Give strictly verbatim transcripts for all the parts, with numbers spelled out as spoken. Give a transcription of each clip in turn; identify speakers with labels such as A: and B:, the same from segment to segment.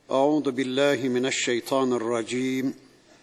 A: Euzu billahi mineşşeytanirracim.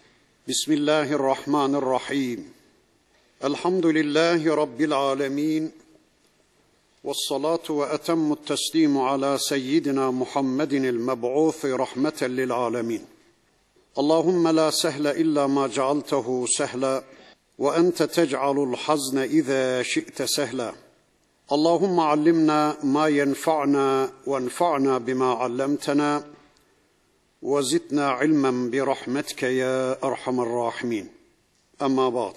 A: Bismillahirrahmanirrahim. Elhamdülillahi Rabbil alemin. Vessalatu ve etemmut teslimu ala seyyidina Muhammedinil meb'ûfi rahmeten lil alemin. Allahümme la sehle illa ma cealtehu sehla ve ente tec'alul hazne izâ şi'te sehla. Allahümme allimna ma yenfa'na ve enfa'na bima allamtana ve zidna ilmen bi rahmetike ya erhamer rahimin. Amma ba'd.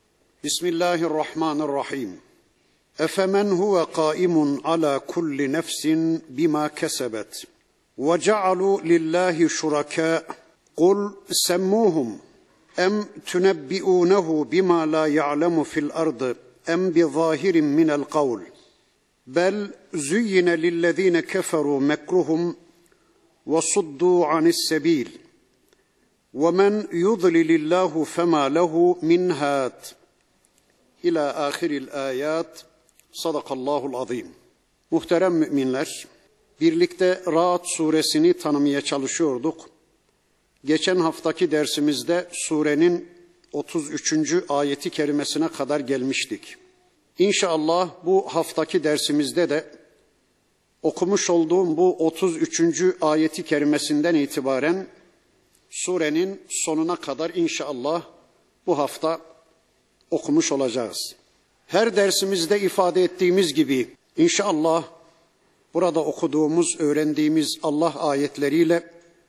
A: Bismillahirrahmanirrahim. Efemen huve kaimun ala kulli nefsin bima kesebet ve cealu lillahi şuraka kul semmuhum em tunebbi'unehu bima la ya'lemu fil ardı em bi zahirin minel kavl bel züyyine lillezine keferu mekruhum ve suddu anis sebil ve men yudlilillahu fema lehu min had ila ahiril ayat. Sadakallahul azim. Muhterem müminler, birlikte Ra'd suresini tanımaya çalışıyorduk. Geçen haftaki dersimizde surenin otuz üçüncü ayeti kerimesine kadar gelmiştik. İnşallah bu haftaki dersimizde de okumuş olduğum bu otuz üçüncü ayeti kerimesinden itibaren surenin sonuna kadar inşallah bu hafta okumuş olacağız. Her dersimizde ifade ettiğimiz gibi inşallah burada okuduğumuz, öğrendiğimiz Allah ayetleriyle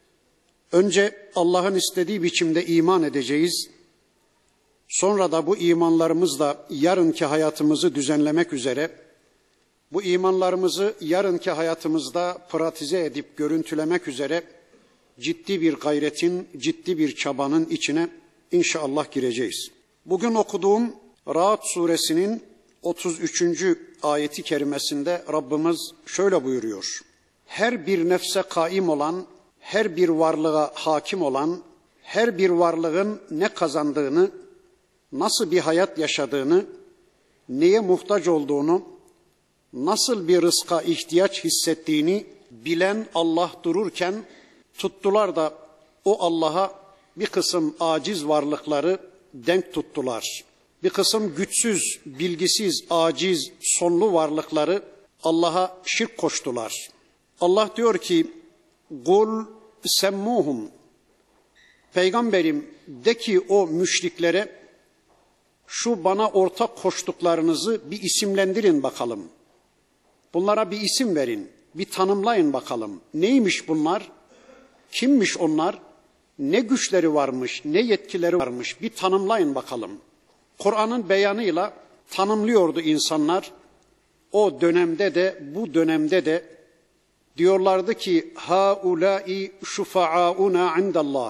A: önce Allah'ın istediği biçimde iman edeceğiz. Sonra da bu imanlarımızla yarınki hayatımızı düzenlemek üzere, bu imanlarımızı yarınki hayatımızda pratize edip görüntülemek üzere ciddi bir gayretin, ciddi bir çabanın içine inşallah gireceğiz. Bugün okuduğum Ra'd suresinin otuz üçüncü ayeti kerimesinde Rabbimiz şöyle buyuruyor. Her bir nefse kaim olan, her bir varlığa hakim olan, her bir varlığın ne kazandığını, nasıl bir hayat yaşadığını, neye muhtaç olduğunu, nasıl bir rızka ihtiyaç hissettiğini bilen Allah dururken tuttular da o Allah'a bir kısım aciz varlıkları denk tuttular. Bir kısım güçsüz, bilgisiz, aciz, sonlu varlıkları Allah'a şirk koştular. Allah diyor ki, "Kul semmuhum." Peygamberim de ki o müşriklere, şu bana ortak koştuklarınızı bir isimlendirin bakalım. Bunlara bir isim verin, bir tanımlayın bakalım. Neymiş bunlar? Kimmiş onlar? Ne güçleri varmış, ne yetkileri varmış? Bir tanımlayın bakalım. Kur'an'ın beyanıyla tanımlıyordu insanlar. O dönemde de, bu dönemde de diyorlardı ki, "Haulâi şufa'auna indallah."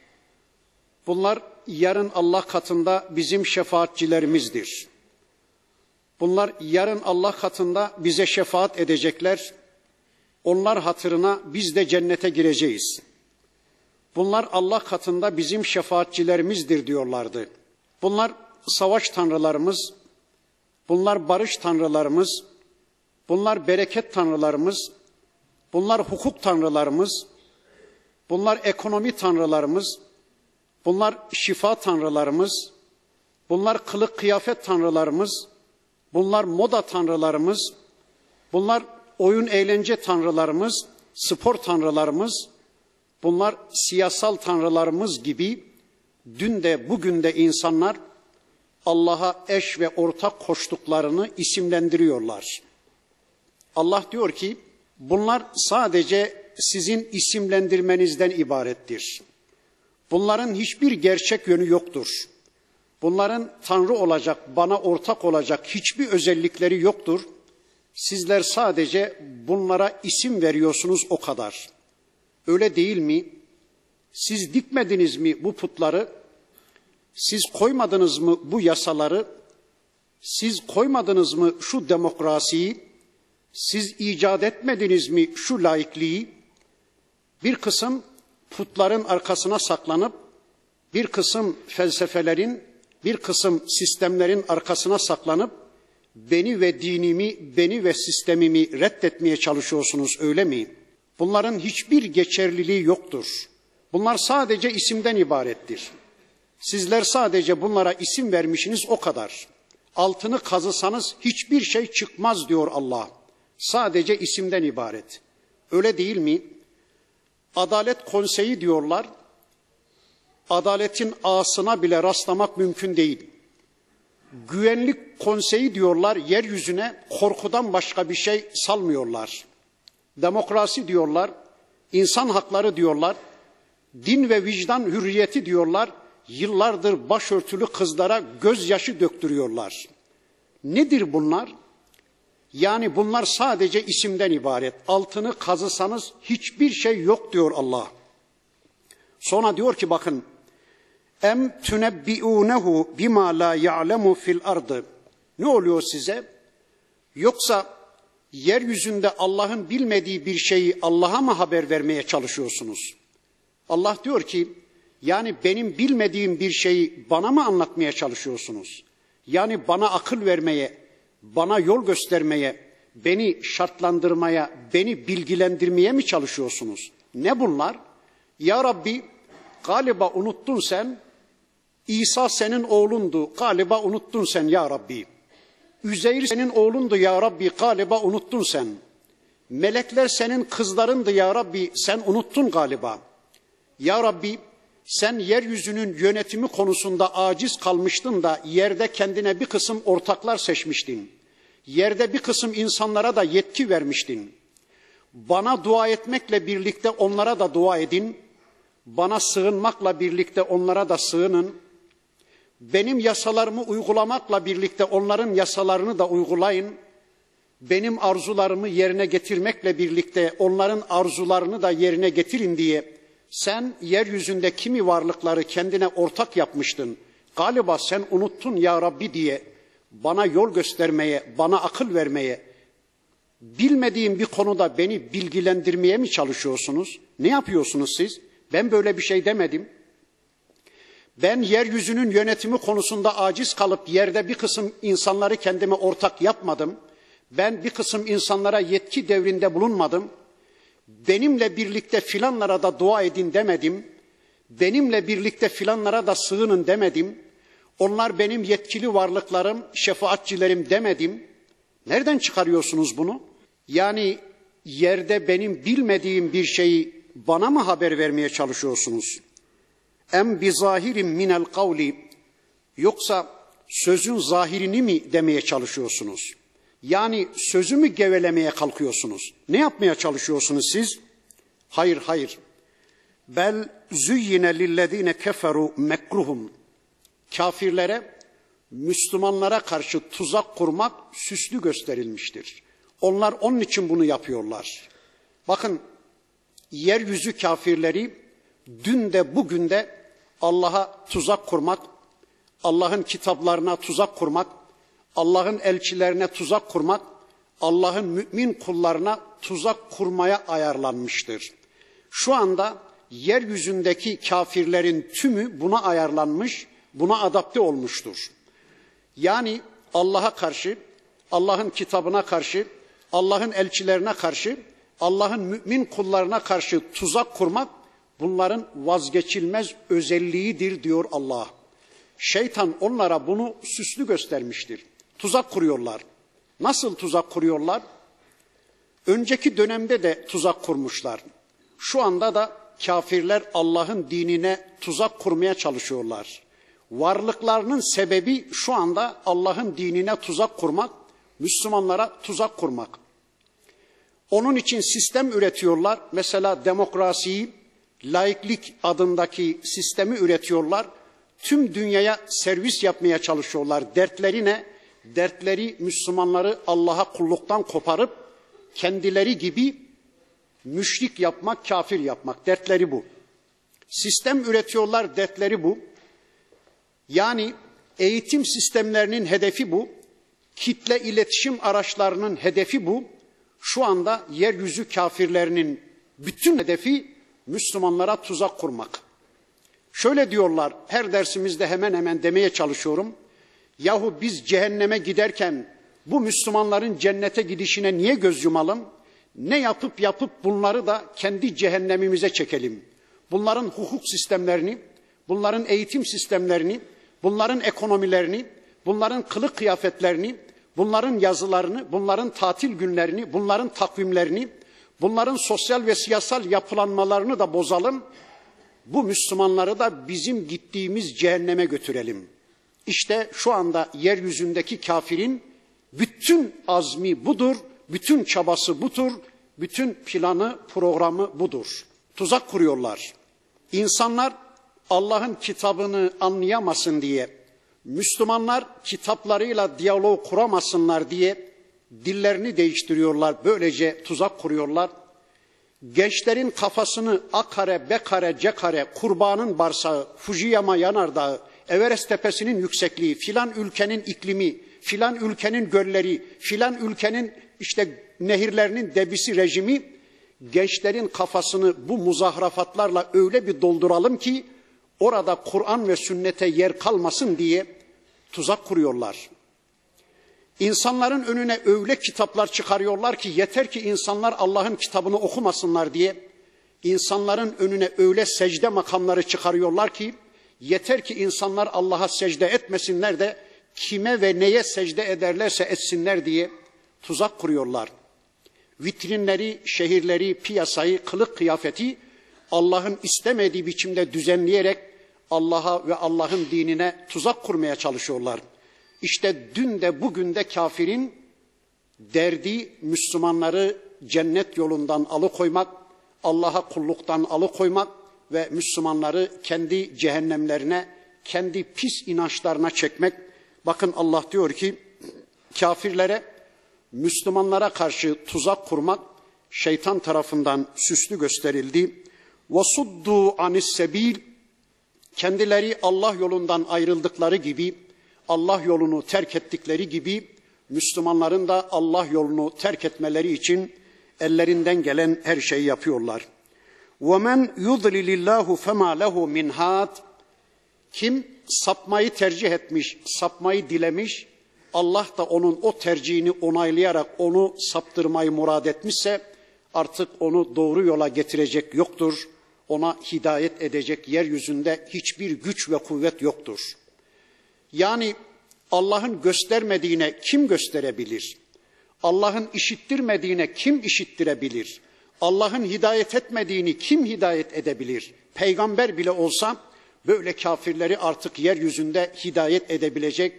A: Bunlar yarın Allah katında bizim şefaatçilerimizdir. Bunlar yarın Allah katında bize şefaat edecekler. Onlar hatırına biz de cennete gireceğiz. Bunlar Allah katında bizim şefaatçilerimizdir diyorlardı. Bunlar savaş tanrılarımız, bunlar barış tanrılarımız, bunlar bereket tanrılarımız, bunlar hukuk tanrılarımız, bunlar ekonomi tanrılarımız, bunlar şifa tanrılarımız, bunlar kılık kıyafet tanrılarımız, bunlar moda tanrılarımız, bunlar oyun eğlence tanrılarımız, spor tanrılarımız, bunlar siyasal tanrılarımız gibi dün de bugün de insanlar Allah'a eş ve ortak koştuklarını isimlendiriyorlar. Allah diyor ki bunlar sadece sizin isimlendirmenizden ibarettir. Bunların hiçbir gerçek yönü yoktur. Bunların Tanrı olacak, bana ortak olacak hiçbir özellikleri yoktur. Sizler sadece bunlara isim veriyorsunuz o kadar. Öyle değil mi? Siz dikmediniz mi bu putları? Siz koymadınız mı bu yasaları? Siz koymadınız mı şu demokrasiyi? Siz icat etmediniz mi şu laikliği? Bir kısım putların arkasına saklanıp, bir kısım felsefelerin, bir kısım sistemlerin arkasına saklanıp, beni ve dinimi, beni ve sistemimi reddetmeye çalışıyorsunuz öyle mi? Bunların hiçbir geçerliliği yoktur. Bunlar sadece isimden ibarettir. Sizler sadece bunlara isim vermişsiniz, o kadar. Altını kazısanız hiçbir şey çıkmaz diyor Allah. Sadece isimden ibaret. Öyle değil mi? Adalet Konseyi diyorlar. Adaletin A'sına bile rastlamak mümkün değil. Güvenlik Konseyi diyorlar, yeryüzüne korkudan başka bir şey salmıyorlar. Demokrasi diyorlar, insan hakları diyorlar, din ve vicdan hürriyeti diyorlar, yıllardır başörtülü kızlara gözyaşı döktürüyorlar. Nedir bunlar? Yani bunlar sadece isimden ibaret. Altını kazısanız hiçbir şey yok diyor Allah. Sonra diyor ki bakın, em tunebbiunehu bima la ya'lemu fil ardı. Ne oluyor size? Yoksa yeryüzünde Allah'ın bilmediği bir şeyi Allah'a mı haber vermeye çalışıyorsunuz? Allah diyor ki, yani benim bilmediğim bir şeyi bana mı anlatmaya çalışıyorsunuz? Yani bana akıl vermeye, bana yol göstermeye, beni şartlandırmaya, beni bilgilendirmeye mi çalışıyorsunuz? Ne bunlar? Ya Rabbi, galiba unuttun sen, İsa senin oğlundu, galiba unuttun sen ya Rabbi. Üzeyr senin oğlundu ya Rabbi, galiba unuttun sen. Melekler senin kızlarındı ya Rabbi, sen unuttun galiba. Ya Rabbi, sen yeryüzünün yönetimi konusunda aciz kalmıştın da yerde kendine bir kısım ortaklar seçmiştin. Yerde bir kısım insanlara da yetki vermiştin. Bana dua etmekle birlikte onlara da dua edin. Bana sığınmakla birlikte onlara da sığının. Benim yasalarımı uygulamakla birlikte onların yasalarını da uygulayın. Benim arzularımı yerine getirmekle birlikte onların arzularını da yerine getirin diye sen yeryüzünde kimi varlıkları kendine ortak yapmıştın. Galiba sen unuttun ya Rabbi diye bana yol göstermeye, bana akıl vermeye, bilmediğim bir konuda beni bilgilendirmeye mi çalışıyorsunuz? Ne yapıyorsunuz siz? Ben böyle bir şey demedim. Ben yeryüzünün yönetimi konusunda aciz kalıp yerde bir kısım insanları kendime ortak yapmadım. Ben bir kısım insanlara yetki devrinde bulunmadım. Benimle birlikte filanlara da dua edin demedim. Benimle birlikte filanlara da sığının demedim. Onlar benim yetkili varlıklarım, şefaatçilerim demedim. Nereden çıkarıyorsunuz bunu? Yani yerde benim bilmediğim bir şeyi bana mı haber vermeye çalışıyorsunuz? Em bi zahirin minel kavli, yoksa sözün zahirini mi demeye çalışıyorsunuz? Yani sözü mü gevelemeye kalkıyorsunuz? Ne yapmaya çalışıyorsunuz siz? Hayır, hayır. Bel züyyine lillezine keferu mekruhum. Kafirlere, Müslümanlara karşı tuzak kurmak süslü gösterilmiştir. Onlar onun için bunu yapıyorlar. Bakın, yeryüzü kafirleri dün de bugün de Allah'a tuzak kurmak, Allah'ın kitaplarına tuzak kurmak, Allah'ın elçilerine tuzak kurmak, Allah'ın mümin kullarına tuzak kurmaya ayarlanmıştır. Şu anda yeryüzündeki kafirlerin tümü buna ayarlanmış, buna adapte olmuştur. Yani Allah'a karşı, Allah'ın kitabına karşı, Allah'ın elçilerine karşı, Allah'ın mümin kullarına karşı tuzak kurmak, bunların vazgeçilmez özelliğidir diyor Allah. Şeytan onlara bunu süslü göstermiştir. Tuzak kuruyorlar. Nasıl tuzak kuruyorlar? Önceki dönemde de tuzak kurmuşlar. Şu anda da kafirler Allah'ın dinine tuzak kurmaya çalışıyorlar. Varlıklarının sebebi şu anda Allah'ın dinine tuzak kurmak, Müslümanlara tuzak kurmak. Onun için sistem üretiyorlar. Mesela demokrasiyi, laiklik adındaki sistemi üretiyorlar. Tüm dünyaya servis yapmaya çalışıyorlar. Dertleri ne? Dertleri Müslümanları Allah'a kulluktan koparıp kendileri gibi müşrik yapmak, kafir yapmak. Dertleri bu. Sistem üretiyorlar, dertleri bu. Yani eğitim sistemlerinin hedefi bu. Kitle iletişim araçlarının hedefi bu. Şu anda yeryüzü kafirlerinin bütün hedefi Müslümanlara tuzak kurmak. Şöyle diyorlar, her dersimizde hemen hemen demeye çalışıyorum. Yahu biz cehenneme giderken bu Müslümanların cennete gidişine niye göz yumalım? Ne yapıp yapıp bunları da kendi cehennemimize çekelim. Bunların hukuk sistemlerini, bunların eğitim sistemlerini, bunların ekonomilerini, bunların kılık kıyafetlerini, bunların yazılarını, bunların tatil günlerini, bunların takvimlerini, bunların sosyal ve siyasal yapılanmalarını da bozalım. Bu Müslümanları da bizim gittiğimiz cehenneme götürelim. İşte şu anda yeryüzündeki kafirin bütün azmi budur, bütün çabası budur, bütün planı, programı budur. Tuzak kuruyorlar. İnsanlar Allah'ın kitabını anlayamasın diye, Müslümanlar kitaplarıyla diyalog kuramasınlar diye dillerini değiştiriyorlar. Böylece tuzak kuruyorlar. Gençlerin kafasını A kare, B kare, C kare, kurbanın barsağı, Fujiyama yanardağı, Everest tepesinin yüksekliği, filan ülkenin iklimi, filan ülkenin gölleri, filan ülkenin işte nehirlerinin debisi rejimi, gençlerin kafasını bu muzahrafatlarla öyle bir dolduralım ki orada Kur'an ve sünnete yer kalmasın diye tuzak kuruyorlar. İnsanların önüne öyle kitaplar çıkarıyorlar ki yeter ki insanlar Allah'ın kitabını okumasınlar diye, insanların önüne öyle secde makamları çıkarıyorlar ki yeter ki insanlar Allah'a secde etmesinler de kime ve neye secde ederlerse etsinler diye tuzak kuruyorlar. Vitrinleri, şehirleri, piyasayı, kılık kıyafeti Allah'ın istemediği biçimde düzenleyerek Allah'a ve Allah'ın dinine tuzak kurmaya çalışıyorlar. İşte dün de bugün de kafirin derdi Müslümanları cennet yolundan alıkoymak, Allah'a kulluktan alıkoymak ve Müslümanları kendi cehennemlerine, kendi pis inançlarına çekmek. Bakın Allah diyor ki kafirlere, Müslümanlara karşı tuzak kurmak şeytan tarafından süslü gösterildi. وَصُدُّوا عَنِ السَّب۪يلِ Kendileri Allah yolundan ayrıldıkları gibi, Allah yolunu terk ettikleri gibi, Müslümanların da Allah yolunu terk etmeleri için ellerinden gelen her şeyi yapıyorlar. وَمَنْ يُضْلِلِ اللّٰهُ فَمَا لَهُ مِنْ هَادٍ Kim sapmayı tercih etmiş, sapmayı dilemiş, Allah da onun o tercihini onaylayarak onu saptırmayı murad etmişse artık onu doğru yola getirecek yoktur. Ona hidayet edecek yeryüzünde hiçbir güç ve kuvvet yoktur. Yani Allah'ın göstermediğine kim gösterebilir? Allah'ın işittirmediğine kim işittirebilir? Allah'ın hidayet etmediğini kim hidayet edebilir? Peygamber bile olsa böyle kafirleri artık yeryüzünde hidayet edebilecek,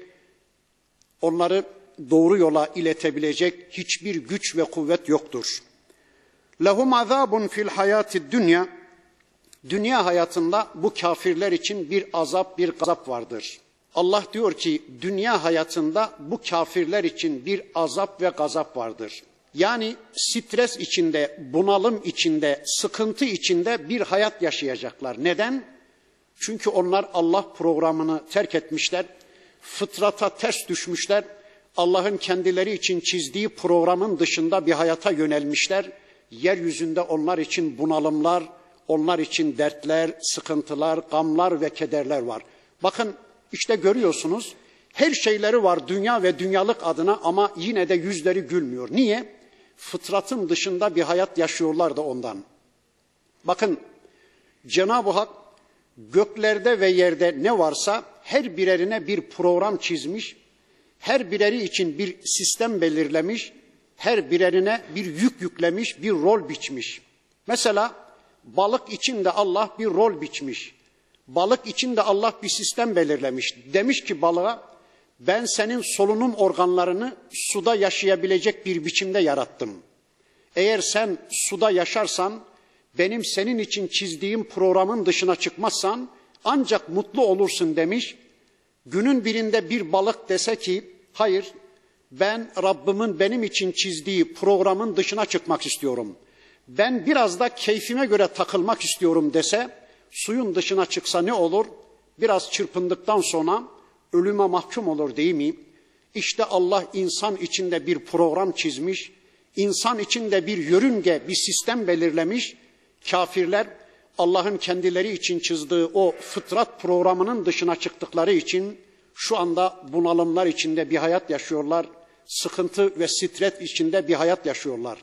A: onları doğru yola iletebilecek hiçbir güç ve kuvvet yoktur. Lehum azabun fil hayatid dünya Dünya hayatında bu kafirler için bir azap, bir gazap vardır. Allah diyor ki dünya hayatında bu kafirler için bir azap ve gazap vardır. Yani stres içinde, bunalım içinde, sıkıntı içinde bir hayat yaşayacaklar. Neden? Çünkü onlar Allah programını terk etmişler, fıtrata ters düşmüşler, Allah'ın kendileri için çizdiği programın dışında bir hayata yönelmişler. Yeryüzünde onlar için bunalımlar, onlar için dertler, sıkıntılar, gamlar ve kederler var. Bakın işte görüyorsunuz her şeyleri var dünya ve dünyalık adına ama yine de yüzleri gülmüyor. Niye? Fıtratın dışında bir hayat yaşıyorlar da ondan. Bakın Cenab-ı Hak göklerde ve yerde ne varsa her birerine bir program çizmiş, her bireri için bir sistem belirlemiş, her birerine bir yük yüklemiş, bir rol biçmiş. Mesela balık için de Allah bir rol biçmiş. Balık için de Allah bir sistem belirlemiş. Demiş ki balığa, ben senin solunum organlarını suda yaşayabilecek bir biçimde yarattım. Eğer sen suda yaşarsan, benim senin için çizdiğim programın dışına çıkmazsan ancak mutlu olursun demiş. Günün birinde bir balık dese ki, hayır ben Rabbimin benim için çizdiği programın dışına çıkmak istiyorum. Ben biraz da keyfime göre takılmak istiyorum dese, suyun dışına çıksa ne olur? Biraz çırpındıktan sonra ölüme mahkum olur değil mi? İşte Allah insan içinde bir program çizmiş, insan içinde bir yörünge, bir sistem belirlemiş. Kafirler Allah'ın kendileri için çizdiği o fıtrat programının dışına çıktıkları için şu anda bunalımlar içinde bir hayat yaşıyorlar. Sıkıntı ve stres içinde bir hayat yaşıyorlar.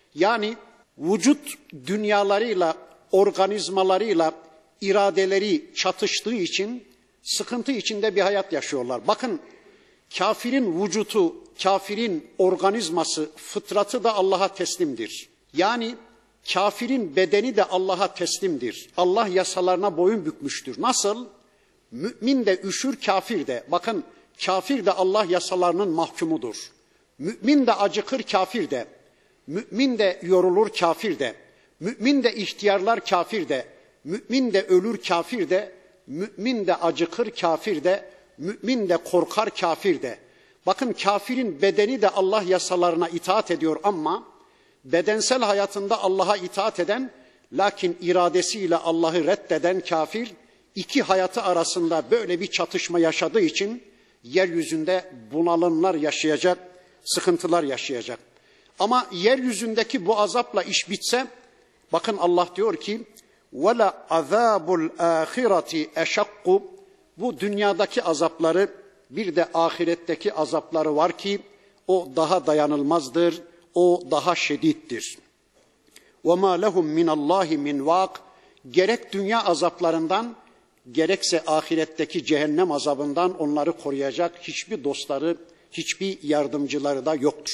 A: Yani vücut dünyalarıyla, organizmalarıyla iradeleri çatıştığı için sıkıntı içinde bir hayat yaşıyorlar. Bakın, kafirin vücutu, kafirin organizması, fıtratı da Allah'a teslimdir. Yani kafirin bedeni de Allah'a teslimdir. Allah yasalarına boyun bükmüştür. Nasıl? Mümin de üşür, kafir de. Bakın, kafir de Allah yasalarının mahkumudur. Mümin de acıkır, kafir de. Mümin de yorulur, kafir de. Mümin de ihtiyarlar, kafir de. Mümin de ölür, kafir de. Mümin de acıkır, kafir de. Mümin de korkar, kafir de. Bakın, kafirin bedeni de Allah yasalarına itaat ediyor ama bedensel hayatında Allah'a itaat eden, lakin iradesiyle Allah'ı reddeden kafir, iki hayatı arasında böyle bir çatışma yaşadığı için yeryüzünde bunalımlar yaşayacak, sıkıntılar yaşayacak. Ama yeryüzündeki bu azapla iş bitse, bakın Allah diyor ki وَلَا عَذَابُ الْآخِرَةِ اَشَقُّ Bu dünyadaki azapları, bir de ahiretteki azapları var ki o daha dayanılmazdır, o daha şedittir. وَمَا لَهُمْ مِنَ اللّٰهِ مِنْ وَاقٍ Gerek dünya azaplarından, gerekse ahiretteki cehennem azabından onları koruyacak hiçbir dostları, hiçbir yardımcıları da yoktur.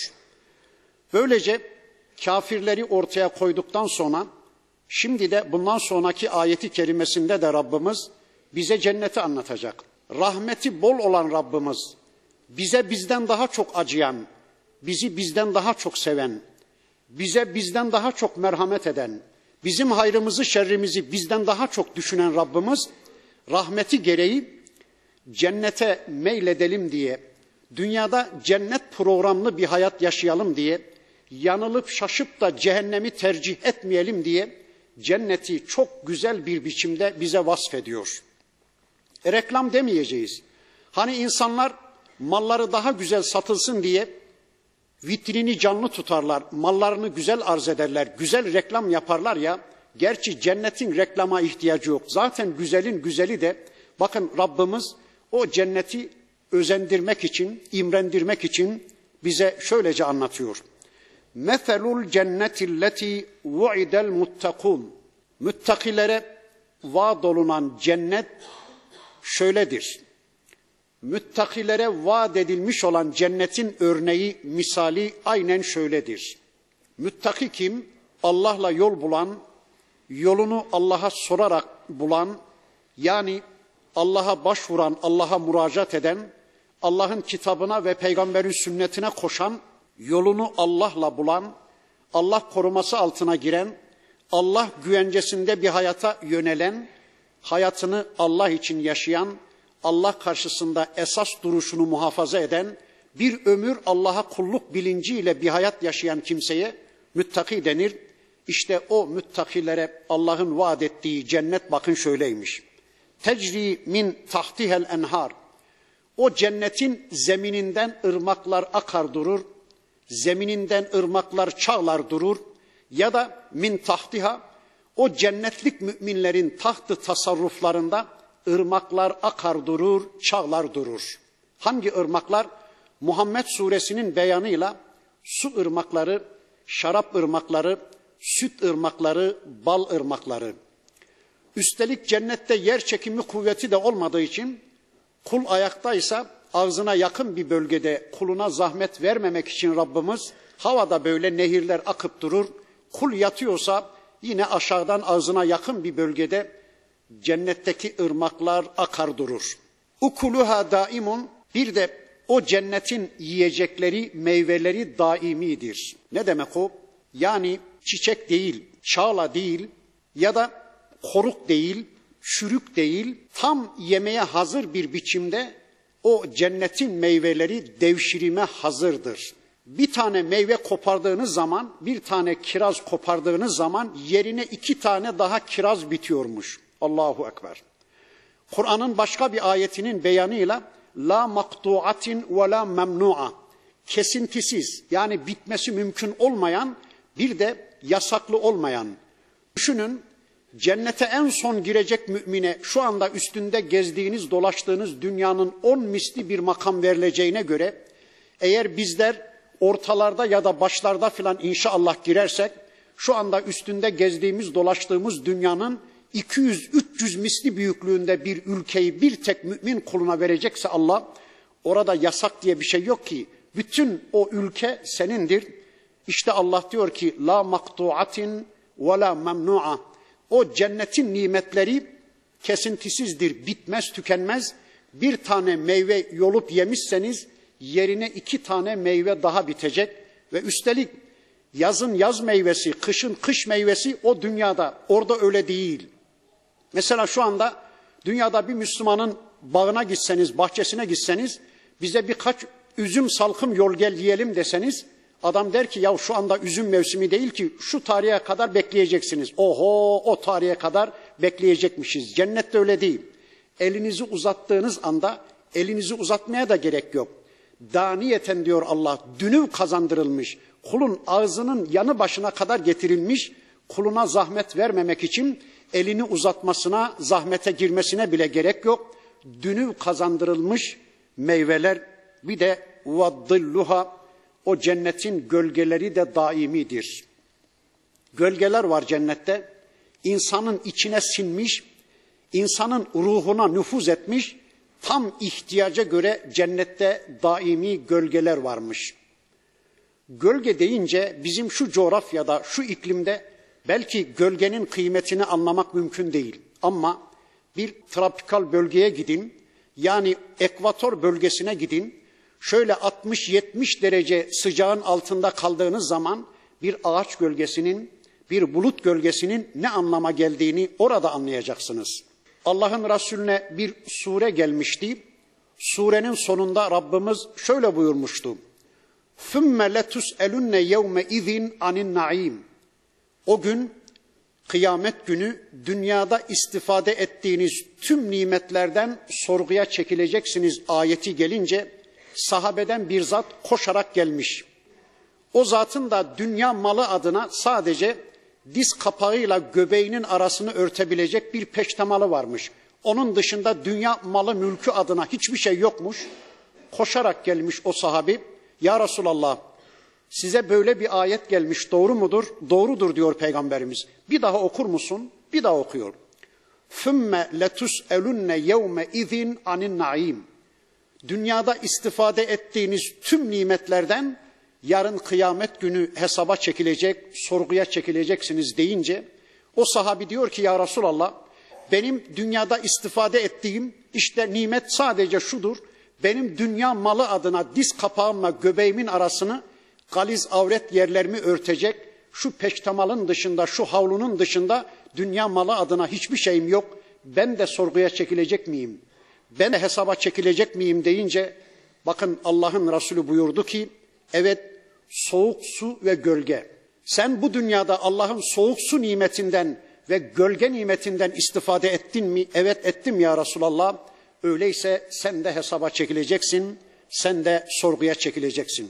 A: Böylece kafirleri ortaya koyduktan sonra, şimdi de bundan sonraki ayeti kerimesinde de Rabbimiz bize cenneti anlatacak. Rahmeti bol olan Rabbimiz, bize bizden daha çok acıyan, bizi bizden daha çok seven, bize bizden daha çok merhamet eden, bizim hayrımızı şerrimizi bizden daha çok düşünen Rabbimiz, rahmeti gereği cennete meyledelim diye, dünyada cennet programlı bir hayat yaşayalım diye, yanılıp şaşıp da cehennemi tercih etmeyelim diye cenneti çok güzel bir biçimde bize vasfediyor. E, reklam demeyeceğiz. Hani insanlar malları daha güzel satılsın diye vitrini canlı tutarlar, mallarını güzel arz ederler, güzel reklam yaparlar ya. Gerçi cennetin reklama ihtiyacı yok. Zaten güzelin güzeli de, bakın Rabbimiz o cenneti özendirmek için, imrendirmek için bize şöylece anlatıyor. Meselul cennetilleti vu'idel muttakun. Müttakilere vaad olunan cennet şöyledir. Müttakilere vaat edilmiş olan cennetin örneği, misali aynen şöyledir. Müttaki kim? Allah'la yol bulan, yolunu Allah'a sorarak bulan, yani Allah'a başvuran, Allah'a müracaat eden, Allah'ın kitabına ve peygamberin sünnetine koşan, yolunu Allah'la bulan, Allah koruması altına giren, Allah güvencesinde bir hayata yönelen, hayatını Allah için yaşayan, Allah karşısında esas duruşunu muhafaza eden, bir ömür Allah'a kulluk bilinciyle bir hayat yaşayan kimseye müttaki denir. İşte o müttakilere Allah'ın vaat ettiği cennet bakın şöyleymiş. Tecri min tahtihel enhar. O cennetin zemininden ırmaklar akar durur, zemininden ırmaklar çağlar durur ya da min tahtiha, o cennetlik müminlerin tahtı tasarruflarında ırmaklar akar durur, çağlar durur. Hangi ırmaklar? Muhammed suresinin beyanıyla su ırmakları, şarap ırmakları, süt ırmakları, bal ırmakları. Üstelik cennette yer çekimi kuvveti de olmadığı için kul ayaktaysa ağzına yakın bir bölgede kuluna zahmet vermemek için Rabbimiz havada böyle nehirler akıp durur. Kul yatıyorsa yine aşağıdan ağzına yakın bir bölgede cennetteki ırmaklar akar durur. Ukuluha daimun, bir de o cennetin yiyecekleri, meyveleri daimidir. Ne demek o? Yani çiçek değil, çağla değil ya da koruk değil, çürük değil, tam yemeye hazır bir biçimde o cennetin meyveleri devşirime hazırdır. Bir tane meyve kopardığınız zaman, bir tane kiraz kopardığınız zaman yerine iki tane daha kiraz bitiyormuş. Allahu Ekber. Kur'an'ın başka bir ayetinin beyanıyla la maktuatin ve la memnu'a, kesintisiz, yani bitmesi mümkün olmayan, bir de yasaklı olmayan. Düşünün, cennete en son girecek mümine şu anda üstünde gezdiğiniz, dolaştığınız dünyanın on misli bir makam verileceğine göre, eğer bizler ortalarda ya da başlarda filan inşallah girersek, şu anda üstünde gezdiğimiz, dolaştığımız dünyanın iki yüz üç yüz misli büyüklüğünde bir ülkeyi bir tek mümin kuluna verecekse Allah, orada yasak diye bir şey yok ki. Bütün o ülke senindir. İşte Allah diyor ki la maktuatin ve la memnu'a. O cennetin nimetleri kesintisizdir, bitmez, tükenmez. Bir tane meyve yolup yemişseniz yerine iki tane meyve daha bitecek ve üstelik yazın yaz meyvesi, kışın kış meyvesi o dünyada, orada öyle değil. Mesela şu anda dünyada bir Müslümanın bağına gitseniz, bahçesine gitseniz, bize birkaç üzüm salkım yol gel yiyelim deseniz, adam der ki ya şu anda üzüm mevsimi değil ki, şu tarihe kadar bekleyeceksiniz. Oho, o tarihe kadar bekleyecekmişiz. Cennette öyle değil. Elinizi uzattığınız anda elinizi uzatmaya da gerek yok. Daniyeten diyor Allah, dünüv kazandırılmış, kulun ağzının yanı başına kadar getirilmiş, kuluna zahmet vermemek için elini uzatmasına, zahmete girmesine bile gerek yok. Dünüv kazandırılmış meyveler, bir de vaddilluha, o cennetin gölgeleri de daimidir. Gölgeler var cennette, insanın içine sinmiş, insanın ruhuna nüfuz etmiş, tam ihtiyaca göre cennette daimi gölgeler varmış. Gölge deyince bizim şu coğrafyada, şu iklimde belki gölgenin kıymetini anlamak mümkün değil. Ama bir tropikal bölgeye gidin, yani ekvator bölgesine gidin, şöyle altmış yetmiş derece sıcağın altında kaldığınız zaman bir ağaç gölgesinin, bir bulut gölgesinin ne anlama geldiğini orada anlayacaksınız. Allah'ın Resulüne bir sure gelmişti. Surenin sonunda Rabbimiz şöyle buyurmuştu. ثُمَّ لَتُسْأَلُنَّ يَوْمَ اِذٍ عَنِ النَّعِيمِ. O gün, kıyamet günü dünyada istifade ettiğiniz tüm nimetlerden sorguya çekileceksiniz ayeti gelince, sahabeden bir zat koşarak gelmiş. O zatın da dünya malı adına sadece diz kapağıyla göbeğinin arasını örtebilecek bir peştemalı varmış. Onun dışında dünya malı mülkü adına hiçbir şey yokmuş. Koşarak gelmiş o sahabi. Ya Resulallah, size böyle bir ayet gelmiş, doğru mudur? Doğrudur diyor Peygamberimiz. Bir daha okur musun? Bir daha okuyor. ثُمَّ لَتُسْأَلُنَّ يَوْمَ اِذٍ عَنِ النَّعِيمِ. Dünyada istifade ettiğiniz tüm nimetlerden yarın kıyamet günü hesaba çekilecek, sorguya çekileceksiniz deyince, o sahabi diyor ki ya Resulallah, benim dünyada istifade ettiğim işte nimet sadece şudur, benim dünya malı adına diz kapağımla göbeğimin arasını, galiz avret yerlerimi örtecek, şu peştemalın dışında, şu havlunun dışında dünya malı adına hiçbir şeyim yok, ben de sorguya çekilecek miyim? Ben de hesaba çekilecek miyim deyince, bakın Allah'ın Resulü buyurdu ki, evet, soğuk su ve gölge. Sen bu dünyada Allah'ın soğuk su nimetinden ve gölge nimetinden istifade ettin mi? Evet ettim ya Resulallah. Öyleyse sen de hesaba çekileceksin, sen de sorguya çekileceksin.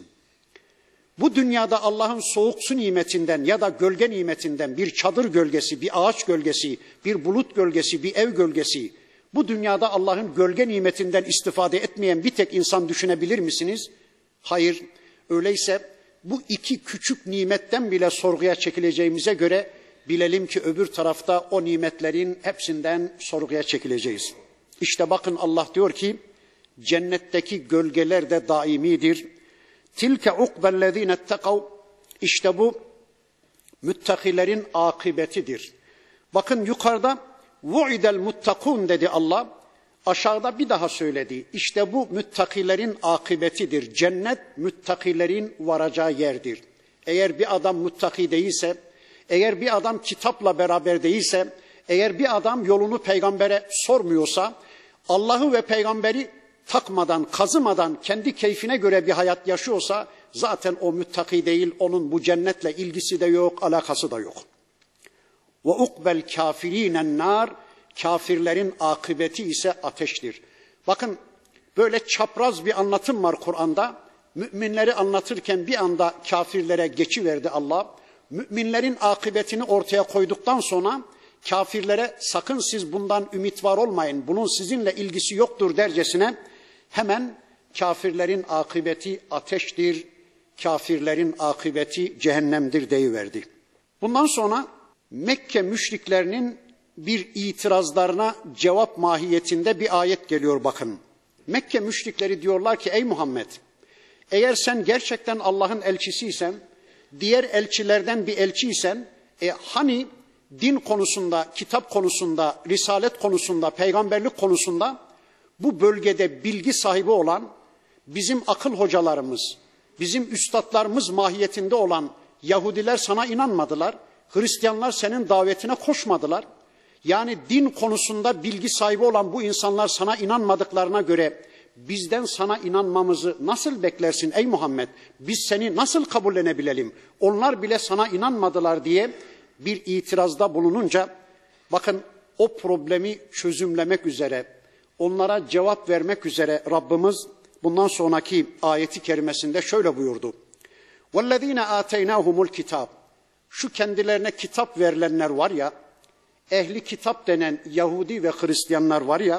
A: Bu dünyada Allah'ın soğuk su nimetinden ya da gölge nimetinden bir çadır gölgesi, bir ağaç gölgesi, bir bulut gölgesi, bir ev gölgesi, bu dünyada Allah'ın gölge nimetinden istifade etmeyen bir tek insan düşünebilir misiniz? Hayır. Öyleyse bu iki küçük nimetten bile sorguya çekileceğimize göre bilelim ki öbür tarafta o nimetlerin hepsinden sorguya çekileceğiz. İşte bakın Allah diyor ki cennetteki gölgeler de daimidir. Tilke ukbellezine ettekav. İşte bu müttakilerin akıbetidir. Bakın yukarıda vu'idel muttakun dedi Allah. Aşağıda bir daha söyledi. İşte bu müttakilerin akıbetidir. Cennet müttakilerin varacağı yerdir. Eğer bir adam muttaki değilse, eğer bir adam kitapla beraber değilse, eğer bir adam yolunu peygambere sormuyorsa, Allah'ı ve peygamberi takmadan, kazımadan kendi keyfine göre bir hayat yaşıyorsa zaten o müttaki değil, onun bu cennetle ilgisi de yok, alakası da yok. Ve ukbel kafirinen nar, kafirlerin akıbeti ise ateştir. Bakın böyle çapraz bir anlatım var Kur'an'da. Müminleri anlatırken bir anda kafirlere geçiverdi Allah. Müminlerin akıbetini ortaya koyduktan sonra kafirlere sakın siz bundan ümit var olmayın, bunun sizinle ilgisi yoktur dercesine hemen kafirlerin akıbeti ateştir, kafirlerin akıbeti cehennemdir deyiverdi. Bundan sonra Mekke müşriklerinin bir itirazlarına cevap mahiyetinde bir ayet geliyor bakın. Mekke müşrikleri diyorlar ki ey Muhammed, eğer sen gerçekten Allah'ın elçisiysen, diğer elçilerden bir elçiysen, e, hani din konusunda, kitap konusunda, risalet konusunda, peygamberlik konusunda bu bölgede bilgi sahibi olan, bizim akıl hocalarımız, bizim üstadlarımız mahiyetinde olan Yahudiler sana inanmadılar, Hristiyanlar senin davetine koşmadılar. Yani din konusunda bilgi sahibi olan bu insanlar sana inanmadıklarına göre bizden sana inanmamızı nasıl beklersin ey Muhammed? Biz seni nasıl kabullenebilelim? Onlar bile sana inanmadılar diye bir itirazda bulununca bakın o problemi çözümlemek üzere, onlara cevap vermek üzere Rabbimiz bundan sonraki ayeti kerimesinde şöyle buyurdu. وَالَّذ۪ينَ آتَيْنَاهُمُ الْكِتَابِ Şu kendilerine kitap verilenler var ya, ehli kitap denen Yahudi ve Hristiyanlar var ya,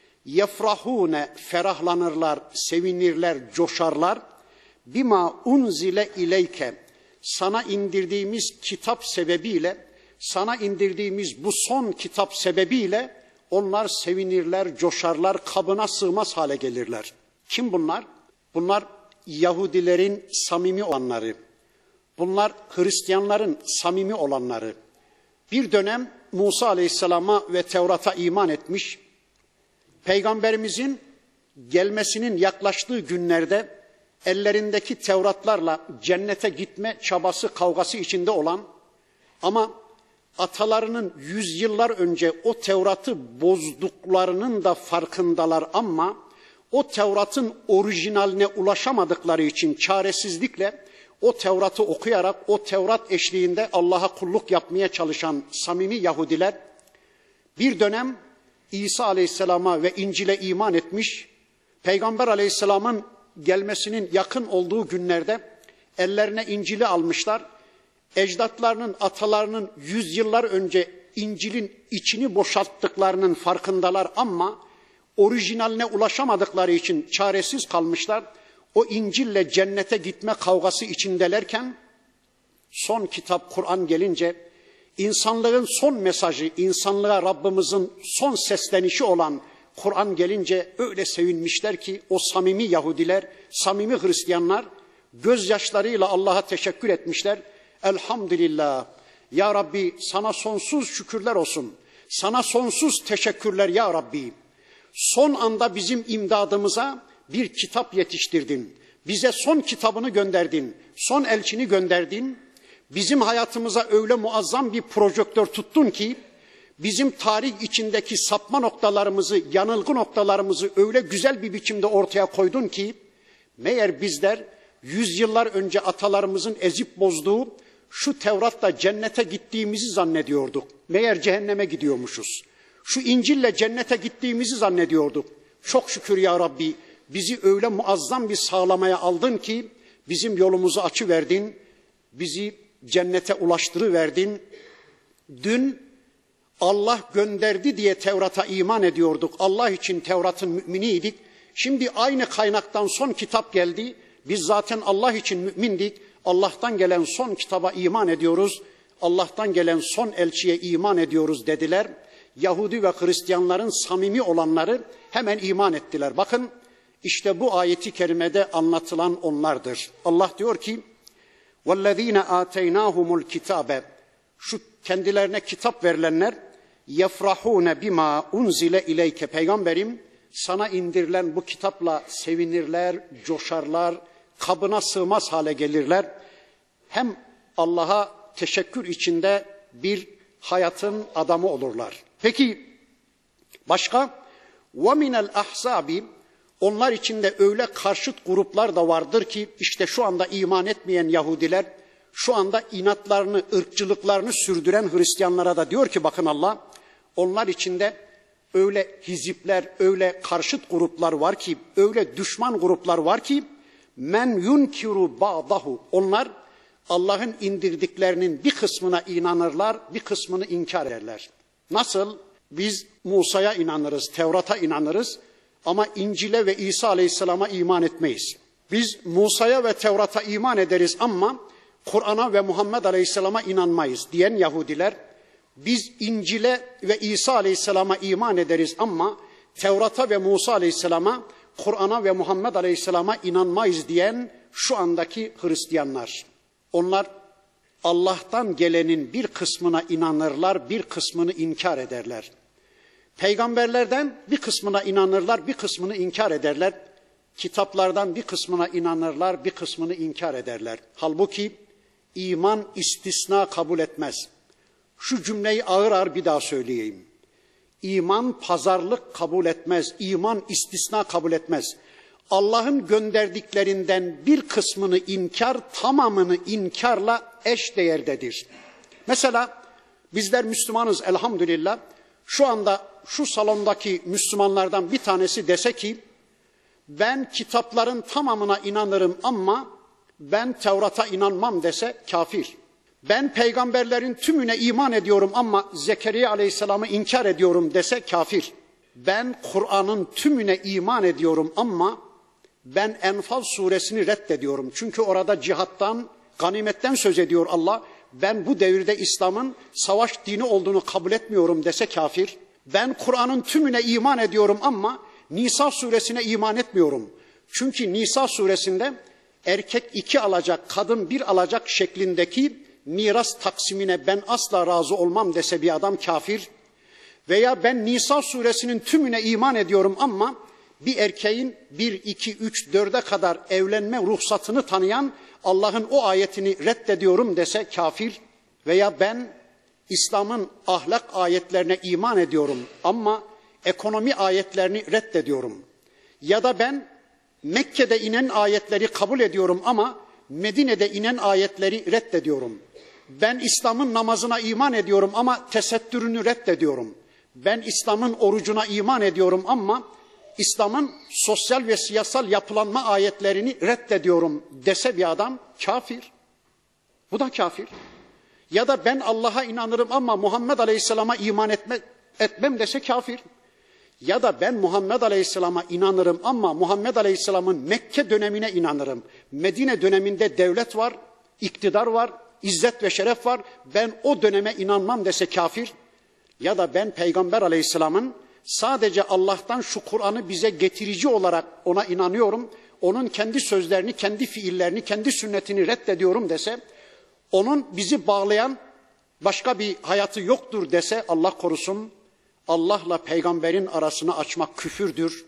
A: yefrahune ferahlanırlar, sevinirler, coşarlar. Bima unzile ileyke sana indirdiğimiz kitap sebebiyle, sana indirdiğimiz bu son kitap sebebiyle onlar sevinirler, coşarlar, kabına sığmaz hale gelirler. Kim bunlar? Bunlar Yahudilerin samimi olanları. Bunlar Hristiyanların samimi olanları. Bir dönem Musa Aleyhisselam'a ve Tevrat'a iman etmiş, Peygamberimizin gelmesinin yaklaştığı günlerde ellerindeki Tevratlarla cennete gitme çabası, kavgası içinde olan ama atalarının yüzyıllar önce o Tevrat'ı bozduklarının da farkındalar ama o Tevrat'ın orijinaline ulaşamadıkları için çaresizlikle o Tevrat'ı okuyarak o Tevrat eşliğinde Allah'a kulluk yapmaya çalışan samimi Yahudiler bir dönem İsa Aleyhisselam'a ve İncil'e iman etmiş, Peygamber Aleyhisselam'ın gelmesinin yakın olduğu günlerde ellerine İncil'i almışlar. Ecdatlarının, atalarının yüzyıllar önce İncil'in içini boşalttıklarının farkındalar ama orijinaline ulaşamadıkları için çaresiz kalmışlar. O İncil'le cennete gitme kavgası içindelerken son kitap Kur'an gelince insanlığın son mesajı, insanlığa Rabbimizin son seslenişi olan Kur'an gelince öyle sevinmişler ki o samimi Yahudiler, samimi Hristiyanlar gözyaşlarıyla Allah'a teşekkür etmişler. Elhamdülillah. Ya Rabbi sana sonsuz şükürler olsun. Sana sonsuz teşekkürler ya Rabbi. Son anda bizim imdadımıza bir kitap yetiştirdin. Bize son kitabını gönderdin. Son elçini gönderdin. Bizim hayatımıza öyle muazzam bir projektör tuttun ki bizim tarih içindeki sapma noktalarımızı, yanılgı noktalarımızı öyle güzel bir biçimde ortaya koydun ki meğer bizler yüzyıllar önce atalarımızın ezip bozduğu şu Tevrat'la cennete gittiğimizi zannediyorduk. Meğer cehenneme gidiyormuşuz. Şu İncil'le cennete gittiğimizi zannediyorduk. Çok şükür ya Rabbi bizi öyle muazzam bir sağlamaya aldın ki bizim yolumuzu açıverdin. Bizi cennete ulaştırıverdin. Dün Allah gönderdi diye Tevrat'a iman ediyorduk. Allah için Tevrat'ın müminiydik. Şimdi aynı kaynaktan son kitap geldi. Biz zaten Allah için mümindik. Allah'tan gelen son kitaba iman ediyoruz. Allah'tan gelen son elçiye iman ediyoruz dediler. Yahudi ve Hristiyanların samimi olanları hemen iman ettiler. Bakın işte bu ayeti kerimede anlatılan onlardır. Allah diyor ki وَالَّذ۪ينَ آتَيْنَاهُمُ الْكِتَابَ Şu kendilerine kitap verilenler يَفْرَحُونَ بِمَا اُنْزِلَ اِلَيْكَ Peygamberim sana indirilen bu kitapla sevinirler, coşarlar, kabına sığmaz hale gelirler. Hem Allah'a teşekkür içinde bir hayatın adamı olurlar. Peki başka? وَمِنَ الْأَحْزَابِ Onlar içinde öyle karşıt gruplar da vardır ki işte şu anda iman etmeyen Yahudiler, şu anda inatlarını, ırkçılıklarını sürdüren Hristiyanlara da diyor ki bakın Allah, onlar içinde öyle hizipler, öyle karşıt gruplar var ki, öyle düşman gruplar var ki men yunkiru ba'dahu. Onlar Allah'ın indirdiklerinin bir kısmına inanırlar, bir kısmını inkar ederler. Nasıl? Biz Musa'ya inanırız, Tevrat'a inanırız ama İncil'e ve İsa Aleyhisselam'a iman etmeyiz. Biz Musa'ya ve Tevrat'a iman ederiz ama Kur'an'a ve Muhammed Aleyhisselam'a inanmayız diyen Yahudiler, biz İncil'e ve İsa Aleyhisselam'a iman ederiz ama Tevrat'a ve Musa Aleyhisselam'a, Kur'an'a ve Muhammed Aleyhisselam'a inanmayız diyen şu andaki Hristiyanlar. Onlar Allah'tan gelenin bir kısmına inanırlar, bir kısmını inkar ederler. Peygamberlerden bir kısmına inanırlar, bir kısmını inkar ederler. Kitaplardan bir kısmına inanırlar, bir kısmını inkar ederler. Halbuki iman istisna kabul etmez. Şu cümleyi ağır ağır bir daha söyleyeyim. İman pazarlık kabul etmez, iman istisna kabul etmez. Allah'ın gönderdiklerinden bir kısmını inkar, tamamını inkarla eş değerdedir. Mesela bizler Müslümanız elhamdülillah. Şu anda şu salondaki Müslümanlardan bir tanesi dese ki, ben kitapların tamamına inanırım ama ben Tevrat'a inanmam dese kafir. Ben peygamberlerin tümüne iman ediyorum ama Zekeriya Aleyhisselam'ı inkar ediyorum dese kafir. Ben Kur'an'ın tümüne iman ediyorum ama ben Enfal suresini reddediyorum. Çünkü orada cihattan, ganimetten söz ediyor Allah. Ben bu devirde İslam'ın savaş dini olduğunu kabul etmiyorum dese kafir. Ben Kur'an'ın tümüne iman ediyorum ama Nisa suresine iman etmiyorum. Çünkü Nisa suresinde erkek iki alacak, kadın bir alacak şeklindeki miras taksimine ben asla razı olmam dese bir adam kafir. Veya ben Nisa suresinin tümüne iman ediyorum ama bir erkeğin bir, iki, üç, dörde kadar evlenme ruhsatını tanıyan Allah'ın o ayetini reddediyorum dese kafir. Veya ben İslam'ın ahlak ayetlerine iman ediyorum ama ekonomi ayetlerini reddediyorum. Ya da ben Mekke'de inen ayetleri kabul ediyorum ama Medine'de inen ayetleri reddediyorum. Ben İslam'ın namazına iman ediyorum ama tesettürünü reddediyorum. Ben İslam'ın orucuna iman ediyorum ama İslam'ın sosyal ve siyasal yapılanma ayetlerini reddediyorum dese bir adam kafir. Bu da kafir. Ya da ben Allah'a inanırım ama Muhammed Aleyhisselam'a iman etme, etmem dese kafir. Ya da ben Muhammed Aleyhisselam'a inanırım ama Muhammed Aleyhisselam'ın Mekke dönemine inanırım. Medine döneminde devlet var, iktidar var, izzet ve şeref var. Ben o döneme inanmam dese kafir. Ya da ben Peygamber Aleyhisselam'ın sadece Allah'tan şu Kur'an'ı bize getirici olarak ona inanıyorum. Onun kendi sözlerini, kendi fiillerini, kendi sünnetini reddediyorum dese, onun bizi bağlayan başka bir hayatı yoktur dese Allah korusun, Allah'la peygamberin arasını açmak küfürdür.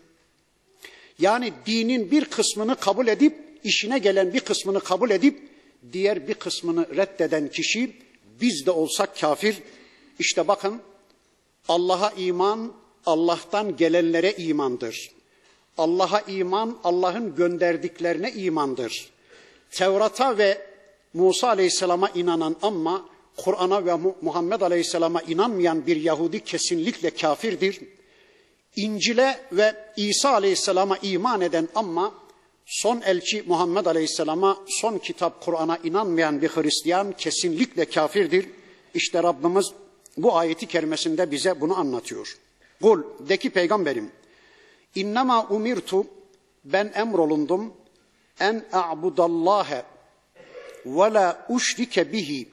A: Yani dinin bir kısmını kabul edip, işine gelen bir kısmını kabul edip, diğer bir kısmını reddeden kişi biz de olsak kafir. İşte bakın, Allah'a iman, Allah'tan gelenlere imandır. Allah'a iman, Allah'ın gönderdiklerine imandır. Tevrat'a ve Musa Aleyhisselam'a inanan ama Kur'an'a ve Muhammed Aleyhisselam'a inanmayan bir Yahudi kesinlikle kafirdir. İncil'e ve İsa Aleyhisselam'a iman eden ama son elçi Muhammed Aleyhisselam'a, son kitap Kur'an'a inanmayan bir Hristiyan kesinlikle kafirdir. İşte Rabbimiz bu ayeti kerimesinde bize bunu anlatıyor. Kul, de ki peygamberim, innema umirtu, ben emrolundum, en a'budallâhe ve la uşrike bihi.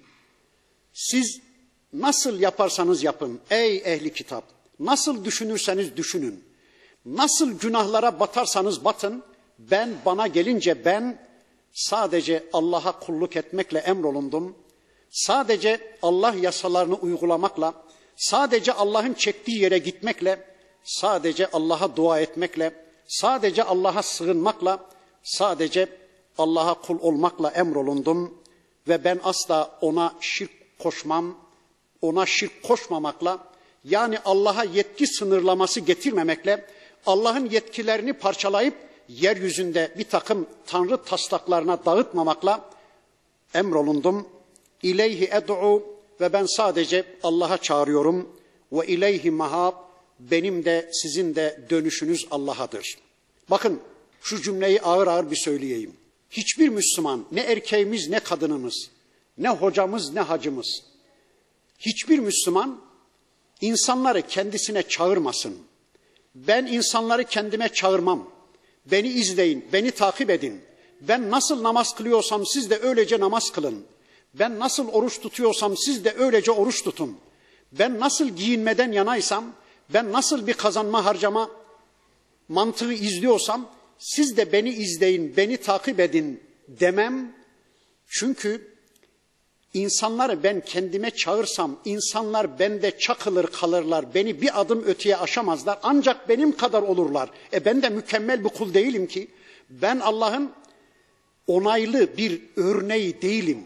A: Siz nasıl yaparsanız yapın ey ehli kitap, nasıl düşünürseniz düşünün, nasıl günahlara batarsanız batın, ben bana gelince ben sadece Allah'a kulluk etmekle emrolundum. Sadece Allah yasalarını uygulamakla, sadece Allah'ın çektiği yere gitmekle, sadece Allah'a dua etmekle, sadece Allah'a sığınmakla, sadece Allah'a kul olmakla emrolundum ve ben asla ona şirk koşmam, ona şirk koşmamakla, yani Allah'a yetki sınırlaması getirmemekle, Allah'ın yetkilerini parçalayıp yeryüzünde bir takım tanrı taslaklarına dağıtmamakla emrolundum. İleyhi ed'u, ve ben sadece Allah'a çağırıyorum. Ve ileyhi mahab, benim de sizin de dönüşünüz Allah'adır. Bakın şu cümleyi ağır ağır bir söyleyeyim. Hiçbir Müslüman, ne erkeğimiz ne kadınımız, ne hocamız ne hacımız, hiçbir Müslüman insanları kendisine çağırmasın. Ben insanları kendime çağırmam. Beni izleyin, beni takip edin. Ben nasıl namaz kılıyorsam siz de öylece namaz kılın. Ben nasıl oruç tutuyorsam siz de öylece oruç tutun. Ben nasıl giyinmeden yanaysam, ben nasıl bir kazanma harcama mantığı izliyorsam siz de beni izleyin, beni takip edin demem. Çünkü insanları ben kendime çağırsam insanlar bende çakılır kalırlar, beni bir adım öteye aşamazlar, ancak benim kadar olurlar. E ben de mükemmel bir kul değilim ki, ben Allah'ın onaylı bir örneği değilim.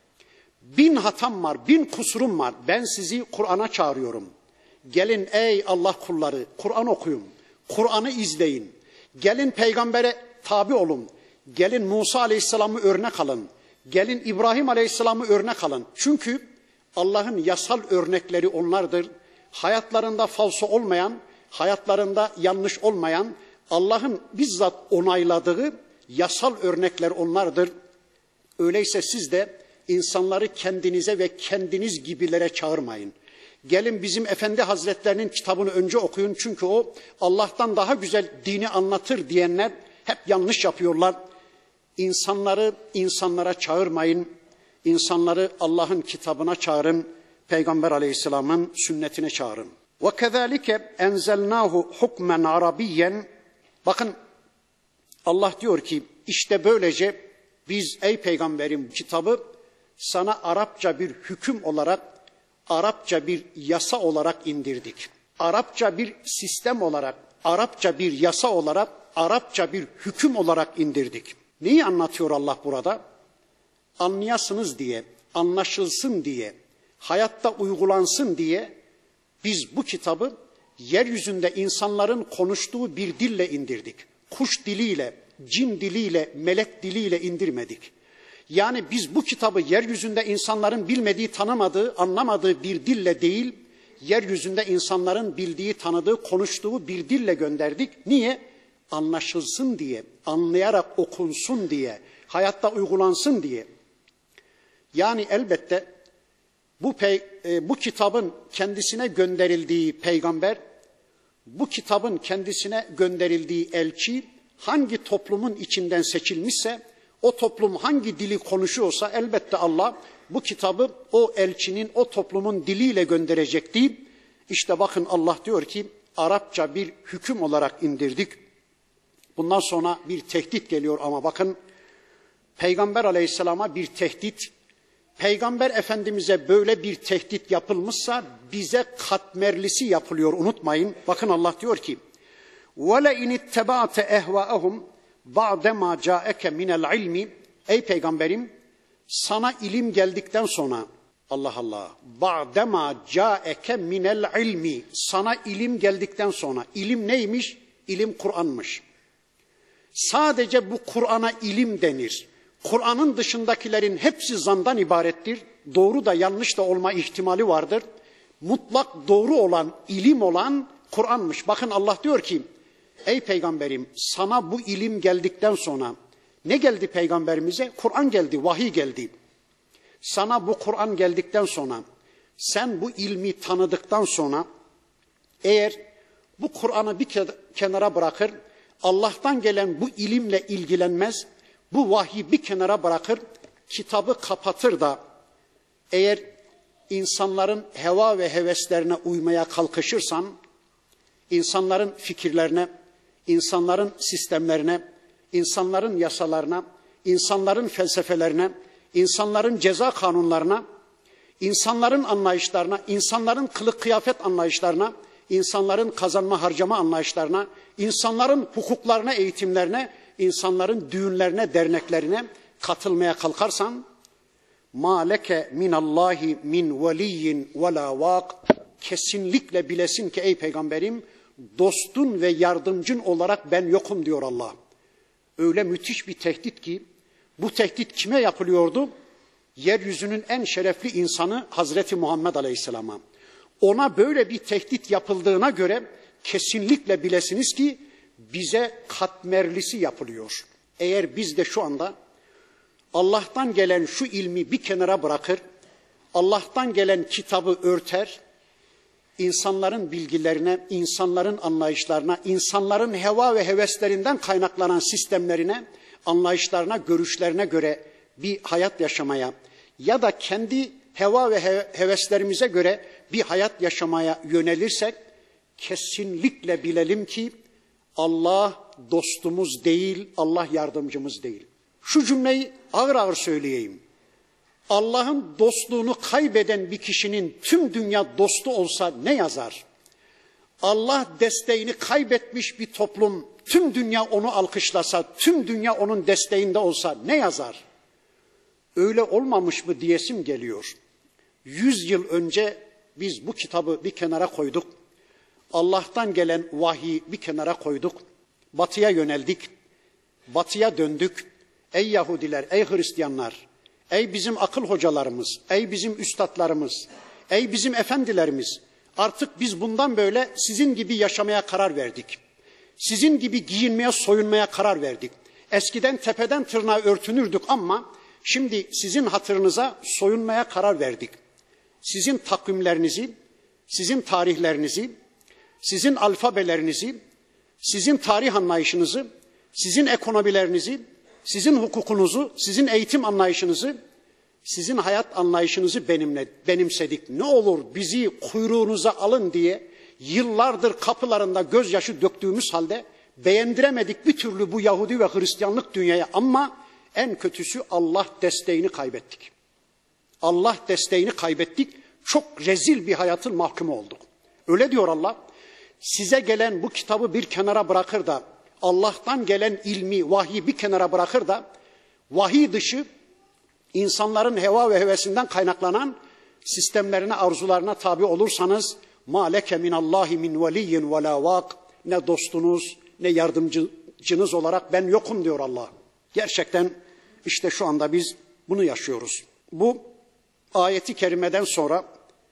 A: Bin hatam var, bin kusurum var. Ben sizi Kur'an'a çağırıyorum. Gelin ey Allah kulları, Kur'an okuyun, Kur'an'ı izleyin. Gelin peygambere tabi olun. Gelin Musa Aleyhisselam'ı örnek alın. Gelin İbrahim Aleyhisselam'ı örnek alın. Çünkü Allah'ın yasal örnekleri onlardır. Hayatlarında falso olmayan, hayatlarında yanlış olmayan, Allah'ın bizzat onayladığı yasal örnekler onlardır. Öyleyse siz de insanları kendinize ve kendiniz gibilere çağırmayın. Gelin bizim Efendi Hazretlerinin kitabını önce okuyun. Çünkü o Allah'tan daha güzel dini anlatır diyenler hep yanlış yapıyorlar. İnsanları insanlara çağırmayın. İnsanları Allah'ın kitabına çağırın. Peygamber Aleyhisselam'ın sünnetine çağırın. وَكَذَٰلِكَ اَنْزَلْنَاهُ حُكْمًا عَرَبِيًّا. Bakın Allah diyor ki işte böylece biz ey peygamberim kitabı sana Arapça bir hüküm olarak, Arapça bir yasa olarak indirdik. Arapça bir sistem olarak, Arapça bir yasa olarak, Arapça bir hüküm olarak indirdik. Neyi anlatıyor Allah burada? Anlayasınız diye, anlaşılsın diye, hayatta uygulansın diye biz bu kitabı yeryüzünde insanların konuştuğu bir dille indirdik. Kuş diliyle, cin diliyle, melek diliyle indirmedik. Yani biz bu kitabı yeryüzünde insanların bilmediği, tanımadığı, anlamadığı bir dille değil, yeryüzünde insanların bildiği, tanıdığı, konuştuğu bir dille gönderdik. Niye? Anlaşılsın diye, anlayarak okunsun diye, hayatta uygulansın diye. Yani elbette bu, pey, e, bu kitabın kendisine gönderildiği peygamber, bu kitabın kendisine gönderildiği elçi hangi toplumun içinden seçilmişse, o toplum hangi dili konuşuyorsa elbette Allah bu kitabı o elçinin, o toplumun diliyle gönderecekti. İşte bakın Allah diyor ki Arapça bir hüküm olarak indirdik. Bundan sonra bir tehdit geliyor ama bakın Peygamber Aleyhisselam'a bir tehdit, Peygamber Efendimiz'e böyle bir tehdit yapılmışsa bize katmerlisi yapılıyor, unutmayın. Bakın Allah diyor ki وَلَاِنِ اتَّبَعْتَ اَهْوَاءَهُمْ بَعْدَمَا جَاءَكَ مِنَ الْعِلْمِ. Ey peygamberim sana ilim geldikten sonra, Allah Allah, بَعْدَمَا جَاءَكَ مِنَ الْعِلْمِ, sana ilim geldikten sonra, ilim neymiş? İlim Kur'an'mış. Sadece bu Kur'an'a ilim denir. Kur'an'ın dışındakilerin hepsi zandan ibarettir. Doğru da yanlış da olma ihtimali vardır. Mutlak doğru olan, ilim olan Kur'an'mış. Bakın Allah diyor ki, ey peygamberim sana bu ilim geldikten sonra, ne geldi peygamberimize? Kur'an geldi, vahiy geldi. Sana bu Kur'an geldikten sonra, sen bu ilmi tanıdıktan sonra, eğer bu Kur'an'ı bir kenara bırakır, Allah'tan gelen bu ilimle ilgilenmez, bu vahyi bir kenara bırakır, kitabı kapatır da, eğer insanların heva ve heveslerine uymaya kalkışırsan, insanların fikirlerine, insanların sistemlerine, insanların yasalarına, insanların felsefelerine, insanların ceza kanunlarına, insanların anlayışlarına, insanların kılık kıyafet anlayışlarına, insanların kazanma harcama anlayışlarına, insanların hukuklarına, eğitimlerine, insanların düğünlerine, derneklerine katılmaya kalkarsan, مَا لَكَ مِنَ اللّٰهِ مِنْ وَلِيٍّ وَلَا وَاقٍ, kesinlikle bilesin ki ey peygamberim, dostun ve yardımcın olarak ben yokum diyor Allah. Öyle müthiş bir tehdit ki, bu tehdit kime yapılıyordu? Yeryüzünün en şerefli insanı Hazreti Muhammed Aleyhisselam'a. Ona böyle bir tehdit yapıldığına göre kesinlikle bilesiniz ki bize katmerlisi yapılıyor. Eğer biz de şu anda Allah'tan gelen şu ilmi bir kenara bırakır, Allah'tan gelen kitabı örter, insanların bilgilerine, insanların anlayışlarına, insanların heva ve heveslerinden kaynaklanan sistemlerine, anlayışlarına, görüşlerine göre bir hayat yaşamaya ya da kendi heva ve heveslerimize göre bir hayat yaşamaya yönelirsek kesinlikle bilelim ki Allah dostumuz değil, Allah yardımcımız değil. Şu cümleyi ağır ağır söyleyeyim. Allah'ın dostluğunu kaybeden bir kişinin tüm dünya dostu olsa ne yazar? Allah desteğini kaybetmiş bir toplum, tüm dünya onu alkışlasa, tüm dünya onun desteğinde olsa ne yazar? Öyle olmamış mı diyesim geliyor. Yüz yıl önce biz bu kitabı bir kenara koyduk. Allah'tan gelen vahiy bir kenara koyduk. Batıya yöneldik. Batıya döndük. Ey Yahudiler, ey Hristiyanlar, ey bizim akıl hocalarımız, ey bizim üstadlarımız, ey bizim efendilerimiz, artık biz bundan böyle sizin gibi yaşamaya karar verdik. Sizin gibi giyinmeye, soyunmaya karar verdik. Eskiden tepeden tırnağa örtünürdük ama şimdi sizin hatırınıza soyunmaya karar verdik. Sizin takvimlerinizi, sizin tarihlerinizi, sizin alfabelerinizi, sizin tarih anlayışınızı, sizin ekonomilerinizi, sizin hukukunuzu, sizin eğitim anlayışınızı, sizin hayat anlayışınızı benimle, benimsedik. Ne olur bizi kuyruğunuza alın diye yıllardır kapılarında gözyaşı döktüğümüz halde beğendiremedik bir türlü bu Yahudi ve Hristiyanlık dünyaya, ama en kötüsü Allah desteğini kaybettik. Allah desteğini kaybettik. Çok rezil bir hayatın mahkumu olduk. Öyle diyor Allah. Size gelen bu kitabı bir kenara bırakır da, Allah'tan gelen ilmi, vahyi bir kenara bırakır da, vahiy dışı insanların heva ve hevesinden kaynaklanan sistemlerine, arzularına tabi olursanız مَا لَكَ مِنَ اللّٰهِ مِنْ وَلِيٍّ وَلَا وَاقٍ, ne dostunuz ne yardımcınız olarak ben yokum diyor Allah. Gerçekten işte şu anda biz bunu yaşıyoruz. Bu ayeti kerimeden sonra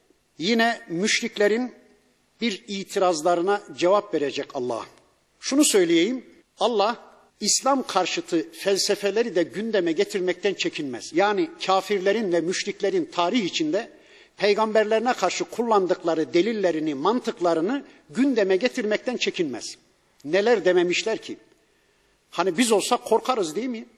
A: yine müşriklerin bir itirazlarına cevap verecek Allah. Şunu söyleyeyim, Allah İslam karşıtı felsefeleri de gündeme getirmekten çekinmez. Yani kafirlerin ve müşriklerin tarih içinde peygamberlerine karşı kullandıkları delillerini, mantıklarını gündeme getirmekten çekinmez. Neler dememişler ki? Hani biz olsak korkarız değil mi?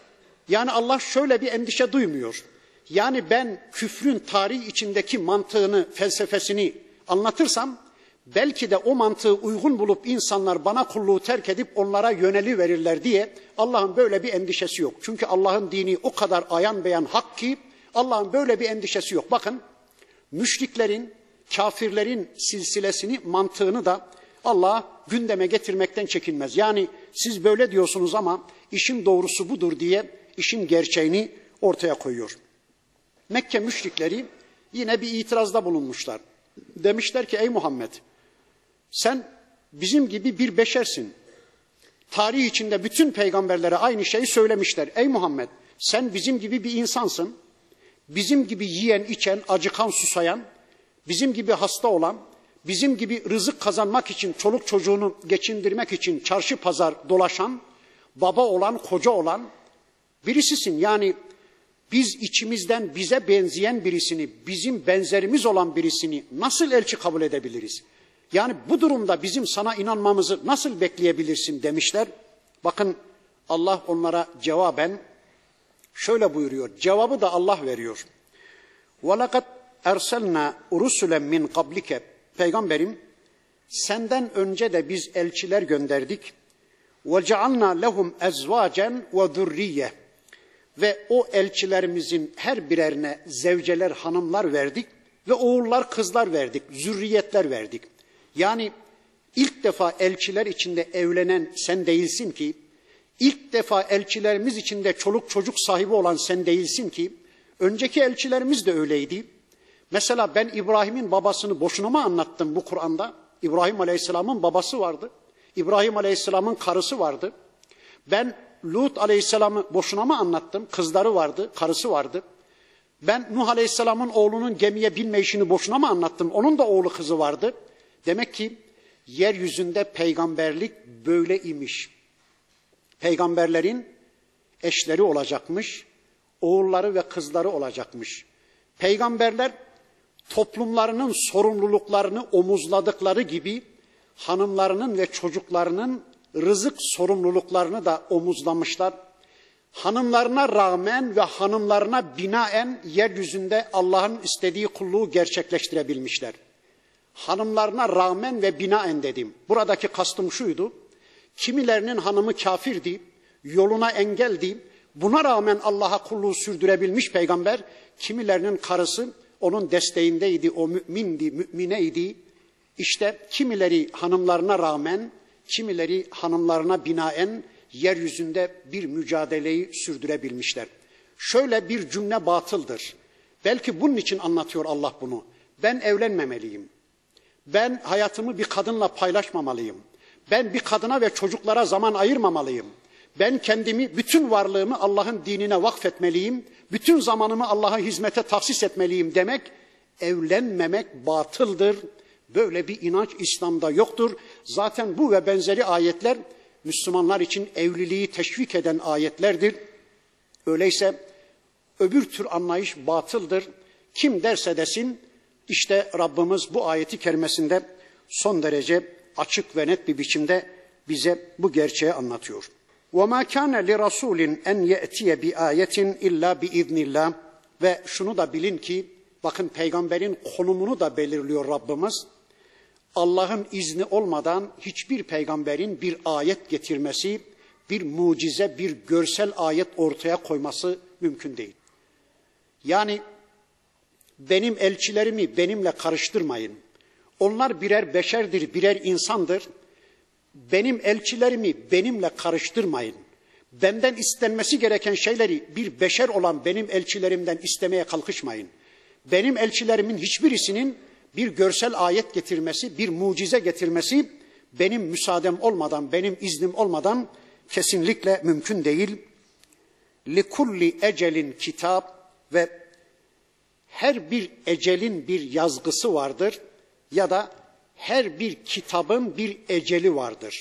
A: Yani Allah şöyle bir endişe duymuyor. Yani ben küfrün tarih içindeki mantığını, felsefesini anlatırsam belki de o mantığı uygun bulup insanlar bana kulluğu terk edip onlara yöneliverirler diye Allah'ın böyle bir endişesi yok. Çünkü Allah'ın dini o kadar ayan beyan hak ki Allah'ın böyle bir endişesi yok. Bakın, müşriklerin, kafirlerin silsilesini, mantığını da Allah gündeme getirmekten çekinmez. Yani siz böyle diyorsunuz ama işin doğrusu budur diye işin gerçeğini ortaya koyuyor. Mekke müşrikleri yine bir itirazda bulunmuşlar. Demişler ki ey Muhammed, sen bizim gibi bir beşersin. Tarih içinde bütün peygamberlere aynı şeyi söylemişler. Ey Muhammed, sen bizim gibi bir insansın. Bizim gibi yiyen, içen, acıkan, susayan, bizim gibi hasta olan, bizim gibi rızık kazanmak için, çoluk çocuğunu geçindirmek için çarşı pazar dolaşan, baba olan, koca olan birisisin. Yani biz içimizden bize benzeyen birisini, bizim benzerimiz olan birisini nasıl elçi kabul edebiliriz? Yani bu durumda bizim sana inanmamızı nasıl bekleyebilirsin demişler. Bakın Allah onlara cevaben şöyle buyuruyor. Cevabı da Allah veriyor. وَلَقَدْ اَرْسَلْنَا رُسُلًا مِنْ قَبْلِكَ, Peygamberim, senden önce de biz elçiler gönderdik. وَجَعَلْنَا لَهُمْ اَزْوَاجًا وَذُرِّيَّةً, ve o elçilerimizin her birerine zevceler, hanımlar verdik ve oğullar, kızlar verdik, zürriyetler verdik. Yani ilk defa elçiler içinde evlenen sen değilsin ki, ilk defa elçilerimiz içinde çoluk çocuk sahibi olan sen değilsin ki, önceki elçilerimiz de öyleydi. Mesela ben İbrahim'in babasını boşuna mı anlattım bu Kur'an'da? İbrahim Aleyhisselam'ın babası vardı. İbrahim Aleyhisselam'ın karısı vardı. Ben Lut Aleyhisselam'ı boşuna mı anlattım? Kızları vardı, karısı vardı. Ben Nuh Aleyhisselam'ın oğlunun gemiye binme işini boşuna mı anlattım? Onun da oğlu kızı vardı. Demek ki yeryüzünde peygamberlik böyle imiş. Peygamberlerin eşleri olacakmış, oğulları ve kızları olacakmış. Peygamberler toplumlarının sorumluluklarını omuzladıkları gibi hanımlarının ve çocuklarının rızık sorumluluklarını da omuzlamışlar. hanımlarına rağmen ve hanımlarına binaen yeryüzünde Allah'ın istediği kulluğu gerçekleştirebilmişler. Hanımlarına rağmen ve binaen dedim. Buradaki kastım şuydu. Kimilerinin hanımı kafirdi, yoluna engeldi. Buna rağmen Allah'a kulluğu sürdürebilmiş peygamber. Kimilerinin karısı onun desteğindeydi, o mümindi, mümineydi. İşte kimileri hanımlarına rağmen, kimileri hanımlarına binaen yeryüzünde bir mücadeleyi sürdürebilmişler. Şöyle bir cümle batıldır. Belki bunun için anlatıyor Allah bunu. Ben evlenmemeliyim. Ben hayatımı bir kadınla paylaşmamalıyım. Ben bir kadına ve çocuklara zaman ayırmamalıyım. Ben kendimi, bütün varlığımı Allah'ın dinine vakfetmeliyim. Bütün zamanımı Allah'a hizmete tahsis etmeliyim demek, evlenmemek batıldır. Böyle bir inanç İslam'da yoktur. Zaten bu ve benzeri ayetler Müslümanlar için evliliği teşvik eden ayetlerdir. Öyleyse öbür tür anlayış batıldır. Kim derse desin, işte Rabbimiz bu ayeti kerimesinde son derece açık ve net bir biçimde bize bu gerçeği anlatıyor. وَمَا كَانَ لِرَسُولٍ اَنْ يَأْتِيَ بِآيَةٍ اِلَّا بِاِذْنِ اللّٰهِ Ve şunu da bilin ki, bakın peygamberin konumunu da belirliyor Rabbimiz. Allah'ın izni olmadan hiçbir peygamberin bir ayet getirmesi, bir mucize, bir görsel ayet ortaya koyması mümkün değil. Yani benim elçilerimi benimle karıştırmayın. Onlar birer beşerdir, birer insandır. Benim elçilerimi benimle karıştırmayın. Benden istenmesi gereken şeyleri bir beşer olan benim elçilerimden istemeye kalkışmayın. Benim elçilerimin hiçbirisinin bir görsel ayet getirmesi, bir mucize getirmesi benim müsaadem olmadan, benim iznim olmadan kesinlikle mümkün değil. Likulli ecelin kitap ve her bir ecelin bir yazgısı vardır ya da her bir kitabın bir eceli vardır.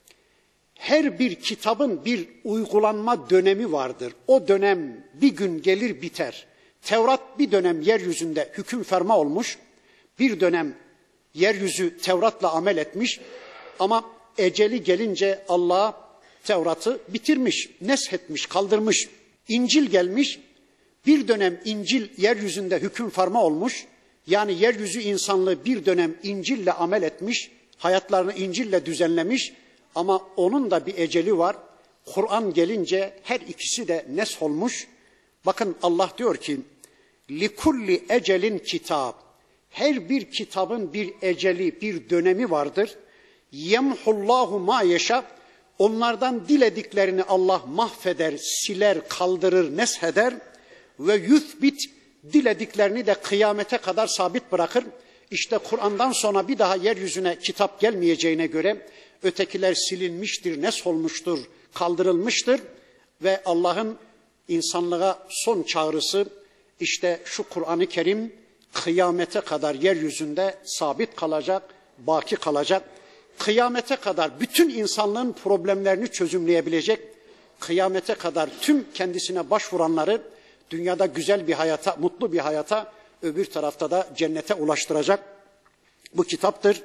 A: Her bir kitabın bir uygulanma dönemi vardır. O dönem bir gün gelir biter. Tevrat bir dönem yeryüzünde hüküm ferma olmuş. Bir dönem yeryüzü Tevrat'la amel etmiş. Ama eceli gelince Allah Tevrat'ı bitirmiş, neshetmiş, kaldırmış. İncil gelmiş. Bir dönem İncil yeryüzünde hüküm ferma olmuş. Yani yeryüzü insanlığı bir dönem İncil'le amel etmiş, hayatlarını İncil'le düzenlemiş ama onun da bir eceli var. Kur'an gelince her ikisi de nesh olmuş. Bakın Allah diyor ki, likulli ecelin kitab. Her bir kitabın bir eceli, bir dönemi vardır. Yemhullahu ma yeşâ. Onlardan dilediklerini Allah mahveder, siler, kaldırır, nesheder ve yuthbit. Dilediklerini de kıyamete kadar sabit bırakır. İşte Kur'an'dan sonra bir daha yeryüzüne kitap gelmeyeceğine göre ötekiler silinmiştir, nesh olmuştur, kaldırılmıştır ve Allah'ın insanlığa son çağrısı işte şu Kur'an-ı Kerim kıyamete kadar yeryüzünde sabit kalacak, baki kalacak. Kıyamete kadar bütün insanlığın problemlerini çözümleyebilecek, kıyamete kadar tüm kendisine başvuranları dünyada güzel bir hayata, mutlu bir hayata, öbür tarafta da cennete ulaştıracak bu kitaptır.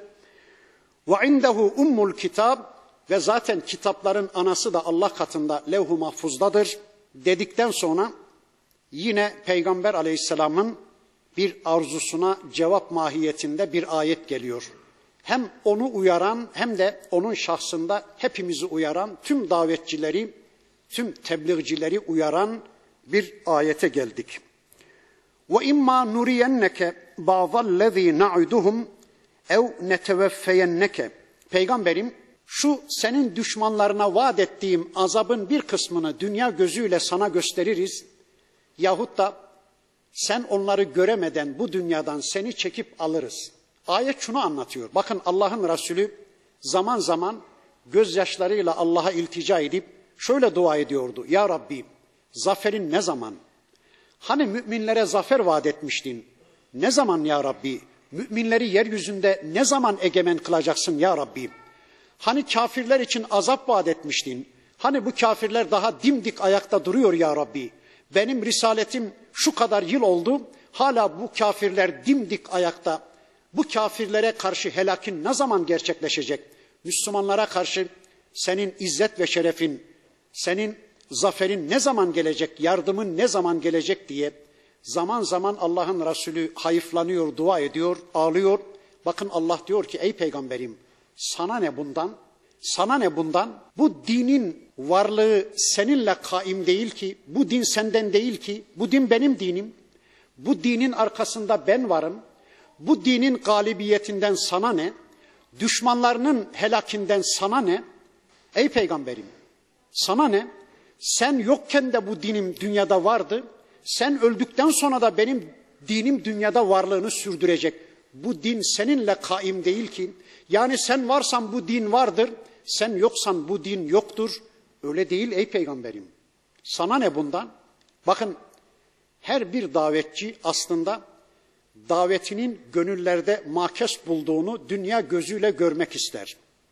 A: Ve indehu ummul kitab ve zaten kitapların anası da Allah katında levh-u mahfuzdadır dedikten sonra yine Peygamber Aleyhisselam'ın bir arzusuna cevap mahiyetinde bir ayet geliyor. Hem onu uyaran hem de onun şahsında hepimizi uyaran, tüm davetçileri, tüm tebliğcileri uyaran bir ayete geldik. Ve imma nuriyenneke ba'dallezî na'uduhum ev neteveffeyenneke. Peygamberim, şu senin düşmanlarına vaat ettiğim azabın bir kısmını dünya gözüyle sana gösteririz. Yahut da sen onları göremeden bu dünyadan seni çekip alırız. Ayet şunu anlatıyor. Bakın Allah'ın Resulü zaman zaman gözyaşlarıyla Allah'a iltica edip şöyle dua ediyordu. Ya Rabbi, zaferin ne zaman? Hani müminlere zafer vaat etmiştin? Ne zaman ya Rabbi? Müminleri yeryüzünde ne zaman egemen kılacaksın ya Rabbi? Hani kafirler için azap vaat etmiştin? Hani bu kafirler daha dimdik ayakta duruyor ya Rabbi? Benim risaletim şu kadar yıl oldu, hala bu kafirler dimdik ayakta. Bu kafirlere karşı helakin ne zaman gerçekleşecek? Müslümanlara karşı senin izzet ve şerefin, senin zaferin ne zaman gelecek, yardımın ne zaman gelecek diye zaman zaman Allah'ın Resulü hayıflanıyor, dua ediyor, ağlıyor. Bakın Allah diyor ki ey peygamberim sana ne bundan? Sana ne bundan? Bu dinin varlığı seninle kaim değil ki, bu din senden değil ki, bu din benim dinim. Bu dinin arkasında ben varım. Bu dinin galibiyetinden sana ne? Düşmanlarının helakinden sana ne? Ey peygamberim, sana ne? Sen yokken de bu dinim dünyada vardı. Sen öldükten sonra da benim dinim dünyada varlığını sürdürecek. Bu din seninle kaim değil ki. Yani sen varsan bu din vardır. Sen yoksan bu din yoktur. Öyle değil ey peygamberim. Sana ne bundan? Bakın her bir davetçi aslında davetinin gönüllerde makes bulduğunu dünya gözüyle görmek ister.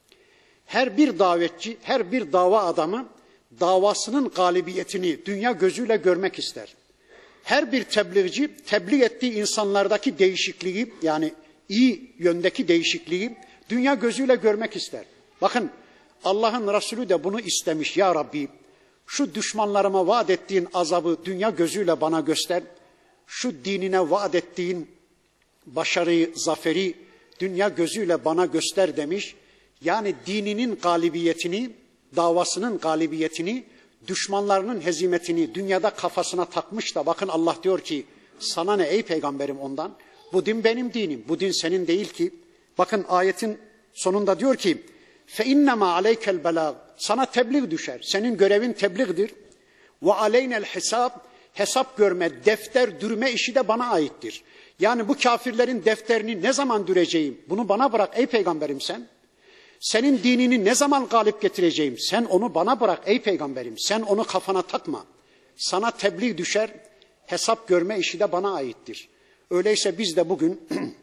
A: Her bir davetçi, her bir dava adamı davasının galibiyetini dünya gözüyle görmek ister. Her bir tebliğci tebliğ ettiği insanlardaki değişikliği yani iyi yöndeki değişikliği dünya gözüyle görmek ister. Bakın Allah'ın Resulü de bunu istemiş. Ya Rabbi şu düşmanlarıma vaat ettiğin azabı dünya gözüyle bana göster. Şu dinine vaat ettiğin başarıyı, zaferi dünya gözüyle bana göster demiş. Yani dininin galibiyetini, davasının galibiyetini, düşmanlarının hezimetini dünyada kafasına takmış da bakın Allah diyor ki sana ne ey peygamberim ondan? Bu din benim dinim, bu din senin değil ki. Bakın ayetin sonunda diyor ki فَاِنَّمَا عَلَيْكَ الْبَلَاغِ sana tebliğ düşer, senin görevin tebliğdir. وَعَلَيْنَ الْحِسَابِ hesap görme, defter dürme işi de bana aittir. Yani bu kafirlerin defterini ne zaman düreceğim? Bunu bana bırak ey peygamberim sen. Senin dinini ne zaman galip getireceğim? Sen onu bana bırak ey peygamberim. Sen onu kafana takma. Sana tebliğ düşer, hesap görme işi de bana aittir. Öyleyse biz de bugün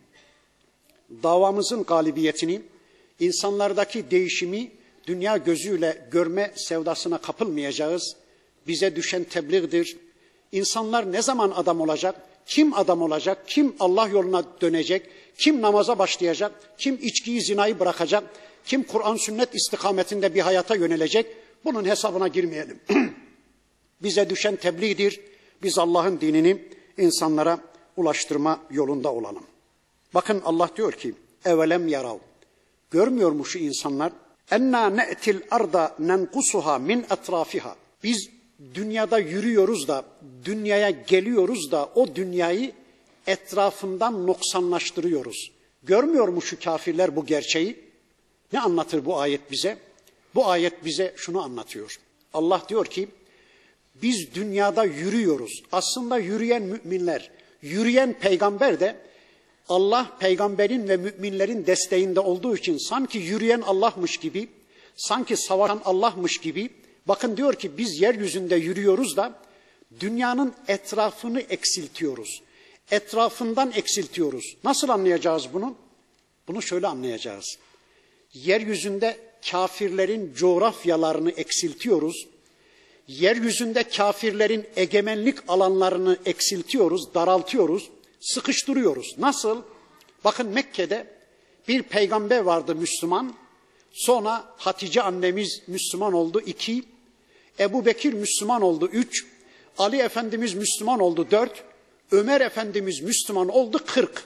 A: davamızın galibiyetini, insanlardaki değişimi dünya gözüyle görme sevdasına kapılmayacağız. Bize düşen tebliğdir. İnsanlar ne zaman adam olacak? Kim adam olacak? Kim Allah yoluna dönecek? Kim namaza başlayacak? Kim içkiyi, zinayı bırakacak? Kim Kur'an sünnet istikametinde bir hayata yönelecek? Bunun hesabına girmeyelim. Bize düşen tebliğdir. Biz Allah'ın dinini insanlara ulaştırma yolunda olalım. Bakın Allah diyor ki evelem yarav. Görmüyor mu şu insanlar? Enna ne'til arda nenkusuha min etrafiha. Biz dünyada yürüyoruz da, dünyaya geliyoruz da o dünyayı etrafından noksanlaştırıyoruz. Görmüyor mu şu kafirler bu gerçeği? Ne anlatır bu ayet bize? Bu ayet bize şunu anlatıyor. Allah diyor ki biz dünyada yürüyoruz. Aslında yürüyen müminler, yürüyen peygamber de Allah peygamberin ve müminlerin desteğinde olduğu için sanki yürüyen Allah'mış gibi, sanki savaşan Allah'mış gibi, bakın diyor ki biz yeryüzünde yürüyoruz da dünyanın etrafını eksiltiyoruz. Etrafından eksiltiyoruz. Nasıl anlayacağız bunu? Bunu şöyle anlayacağız. Yeryüzünde kafirlerin coğrafyalarını eksiltiyoruz. Yeryüzünde kafirlerin egemenlik alanlarını eksiltiyoruz, daraltıyoruz, sıkıştırıyoruz. Nasıl? Bakın Mekke'de bir peygamber vardı Müslüman. Sonra Hatice annemiz Müslüman oldu iki. Ebu Bekir Müslüman oldu üç. Ali Efendimiz Müslüman oldu dört. Ömer Efendimiz Müslüman oldu kırk.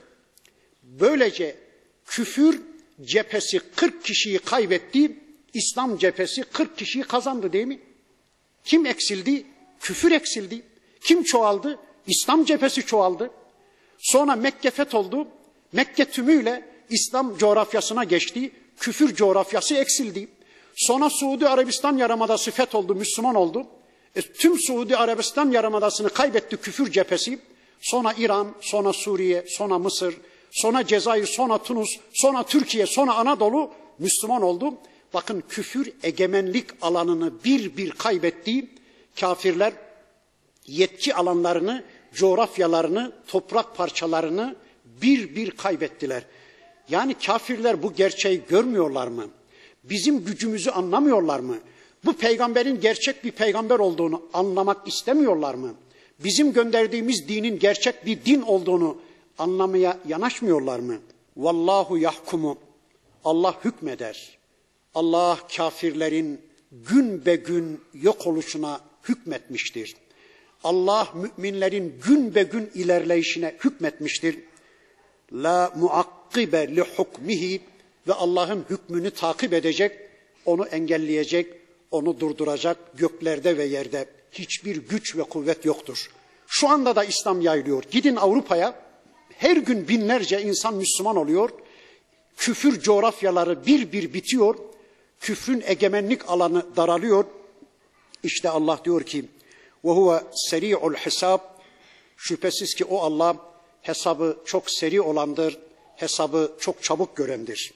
A: Böylece küfür cephesi kırk kişiyi kaybetti. İslam cephesi kırk kişiyi kazandı değil mi? Kim eksildi? Küfür eksildi. Kim çoğaldı? İslam cephesi çoğaldı. Sonra Mekke fetholdu. Mekke tümüyle İslam coğrafyasına geçti. Küfür coğrafyası eksildi. Sonra Suudi Arabistan Yarımadası fetholdu, Müslüman oldu. E, tüm Suudi Arabistan Yarımadası'nı kaybetti küfür cephesi. Sonra İran, sonra Suriye, sonra Mısır, sonra Cezayir, sonra Tunus, sonra Türkiye, sonra Anadolu Müslüman oldu. Bakın küfür egemenlik alanını bir bir kaybetti. Kafirler yetki alanlarını, coğrafyalarını, toprak parçalarını bir bir kaybettiler. Yani kafirler bu gerçeği görmüyorlar mı? Bizim gücümüzü anlamıyorlar mı? Bu peygamberin gerçek bir peygamber olduğunu anlamak istemiyorlar mı? Bizim gönderdiğimiz dinin gerçek bir din olduğunu anlamaya yanaşmıyorlar mı? Vallahu yahkumu. Allah hükmeder. Allah kafirlerin gün be gün yok oluşuna hükmetmiştir. Allah müminlerin gün be gün ilerleyişine hükmetmiştir. La muakkibe li hukmihi, ve Allah'ın hükmünü takip edecek, onu engelleyecek, onu durduracak göklerde ve yerde hiçbir güç ve kuvvet yoktur. Şu anda da İslam yayılıyor. Gidin Avrupa'ya, her gün binlerce insan Müslüman oluyor. Küfür coğrafyaları bir bir bitiyor. Küfrün egemenlik alanı daralıyor. İşte Allah diyor ki ve huve seri'ul hesab, şüphesiz ki o Allah hesabı çok seri olandır, hesabı çok çabuk görendir.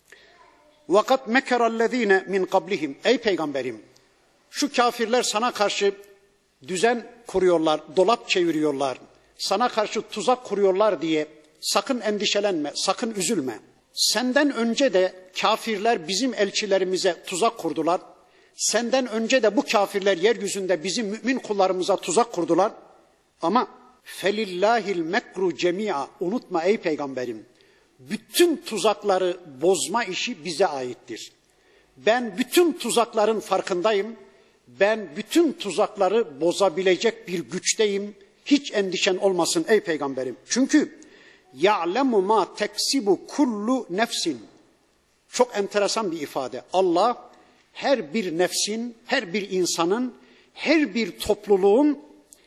A: Vakat mekerallezine min qablihim, ey peygamberim, şu kafirler sana karşı düzen kuruyorlar, dolap çeviriyorlar, sana karşı tuzak kuruyorlar diye sakın endişelenme, sakın üzülme. Senden önce de kafirler bizim elçilerimize tuzak kurdular. Senden önce de bu kafirler yeryüzünde bizim mümin kullarımıza tuzak kurdular. Ama felillahil mekru cemia, unutma ey peygamberim, bütün tuzakları bozma işi bize aittir. Ben bütün tuzakların farkındayım. Ben bütün tuzakları bozabilecek bir güçteyim. Hiç endişen olmasın ey peygamberim. Çünkü ya'lemu ma teksibu kullu nefsin. Çok enteresan bir ifade. Allah her bir nefsin, her bir insanın, her bir topluluğun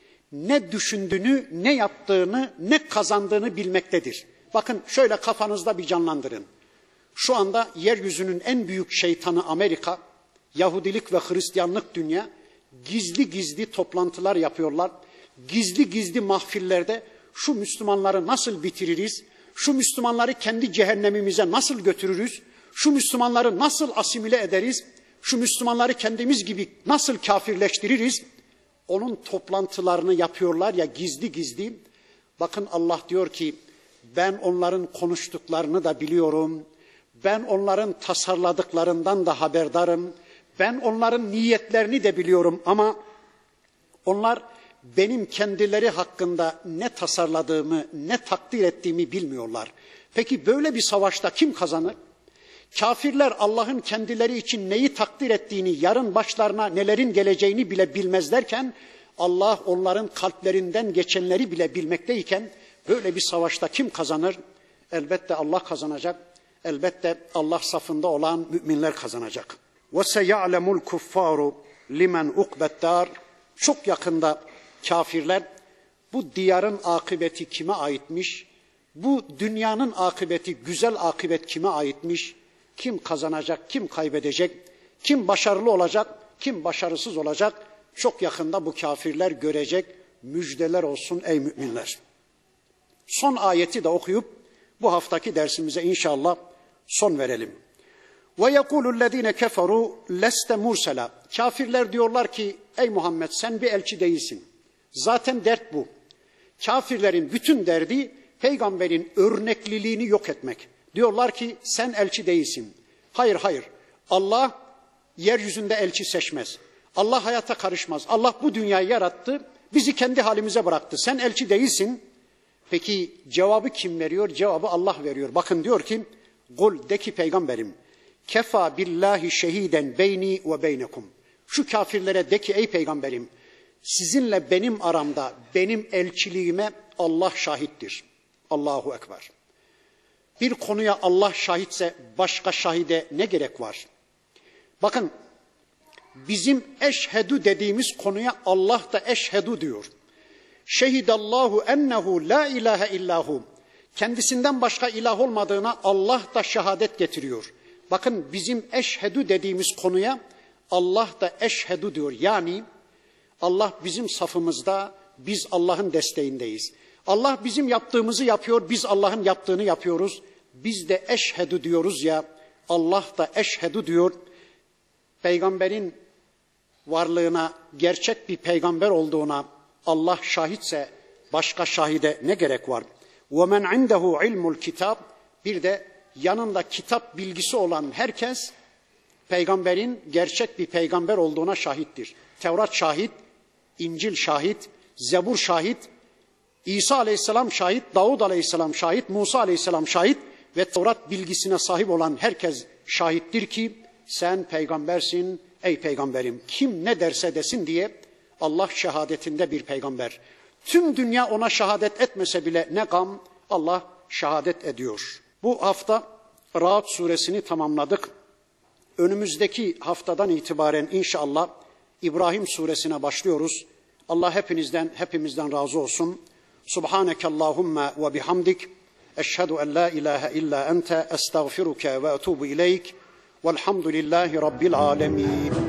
A: ne düşündüğünü, ne yaptığını, ne kazandığını bilmektedir. Bakın şöyle kafanızda bir canlandırın. Şu anda yeryüzünün en büyük şeytanı Amerika, Yahudilik ve Hristiyanlık dünya gizli gizli toplantılar yapıyorlar. Gizli gizli mahfillerde şu Müslümanları nasıl bitiririz, şu Müslümanları kendi cehennemimize nasıl götürürüz, şu Müslümanları nasıl asimile ederiz, şu Müslümanları kendimiz gibi nasıl kafirleştiririz, onun toplantılarını yapıyorlar ya gizli gizli. Bakın Allah diyor ki ben onların konuştuklarını da biliyorum, ben onların tasarladıklarından da haberdarım, ben onların niyetlerini de biliyorum ama onlar benim kendileri hakkında ne tasarladığımı, ne takdir ettiğimi bilmiyorlar. Peki böyle bir savaşta kim kazanır? Kafirler Allah'ın kendileri için neyi takdir ettiğini, yarın başlarına nelerin geleceğini bile bilmezlerken, Allah onların kalplerinden geçenleri bile bilmekteyken, böyle bir savaşta kim kazanır? Elbette Allah kazanacak. Elbette Allah safında olan müminler kazanacak. وَسَيَعْلَمُ الْكُفَّارُ لِمَنْ اُقْبَ الدَّارِ. Çok yakında kafirler bu diyarın akıbeti kime aitmiş? Bu dünyanın akıbeti, güzel akıbet kime aitmiş? Kim kazanacak, kim kaybedecek? Kim başarılı olacak, kim başarısız olacak? Çok yakında bu kafirler görecek. Müjdeler olsun ey müminler. Son ayeti de okuyup bu haftaki dersimize inşallah son verelim. Ve yekulü'llezine keferu leste mursela. Kafirler diyorlar ki ey Muhammed sen bir elçi değilsin. Zaten dert bu. Kafirlerin bütün derdi peygamberin örnekliliğini yok etmek. Diyorlar ki sen elçi değilsin. Hayır hayır. Allah yeryüzünde elçi seçmez. Allah hayata karışmaz. Allah bu dünyayı yarattı. Bizi kendi halimize bıraktı. Sen elçi değilsin. Peki cevabı kim veriyor? Cevabı Allah veriyor. Bakın diyor ki kul, de ki peygamberim, kefa billahi şehiden beyni ve beynekum. Şu kafirlere de ki ey peygamberim, sizinle benim aramda, benim elçiliğime Allah şahittir. Allahu Ekber. Bir konuya Allah şahitse başka şahide ne gerek var? Bakın bizim eşhedü dediğimiz konuya Allah da eşhedü diyor. Şehidallahu ennehu la ilahe illahu. Kendisinden başka ilah olmadığına Allah da şehadet getiriyor. Bakın bizim eşhedü dediğimiz konuya Allah da eşhedü diyor. Yani Allah bizim safımızda, biz Allah'ın desteğindeyiz. Allah bizim yaptığımızı yapıyor, biz Allah'ın yaptığını yapıyoruz. Biz de eşhedü diyoruz ya, Allah da eşhedü diyor. Peygamberin varlığına, gerçek bir peygamber olduğuna Allah şahitse başka şahide ne gerek var? وَمَنْ عِنْدَهُ عِلْمُ الْكِتَابِ. Bir de yanında kitap bilgisi olan herkes peygamberin gerçek bir peygamber olduğuna şahittir. Tevrat şahit, İncil şahit, Zebur şahit, İsa aleyhisselam şahit, Davud aleyhisselam şahit, Musa aleyhisselam şahit ve Tevrat bilgisine sahip olan herkes şahittir ki sen peygambersin ey peygamberim. Kim ne derse desin diye Allah şehadetinde bir peygamber. Tüm dünya ona şehadet etmese bile ne gam, Allah şehadet ediyor. Bu hafta Ra'd suresini tamamladık. Önümüzdeki haftadan itibaren inşallah İbrahim suresine başlıyoruz. Allah hepinizden, hepimizden razı olsun. Subhanekallahumma ve bihamdik. Eşhedü en la ilahe illa ente estağfiruke ve etubu ileyk. Velhamdülillahi Rabbil alemin.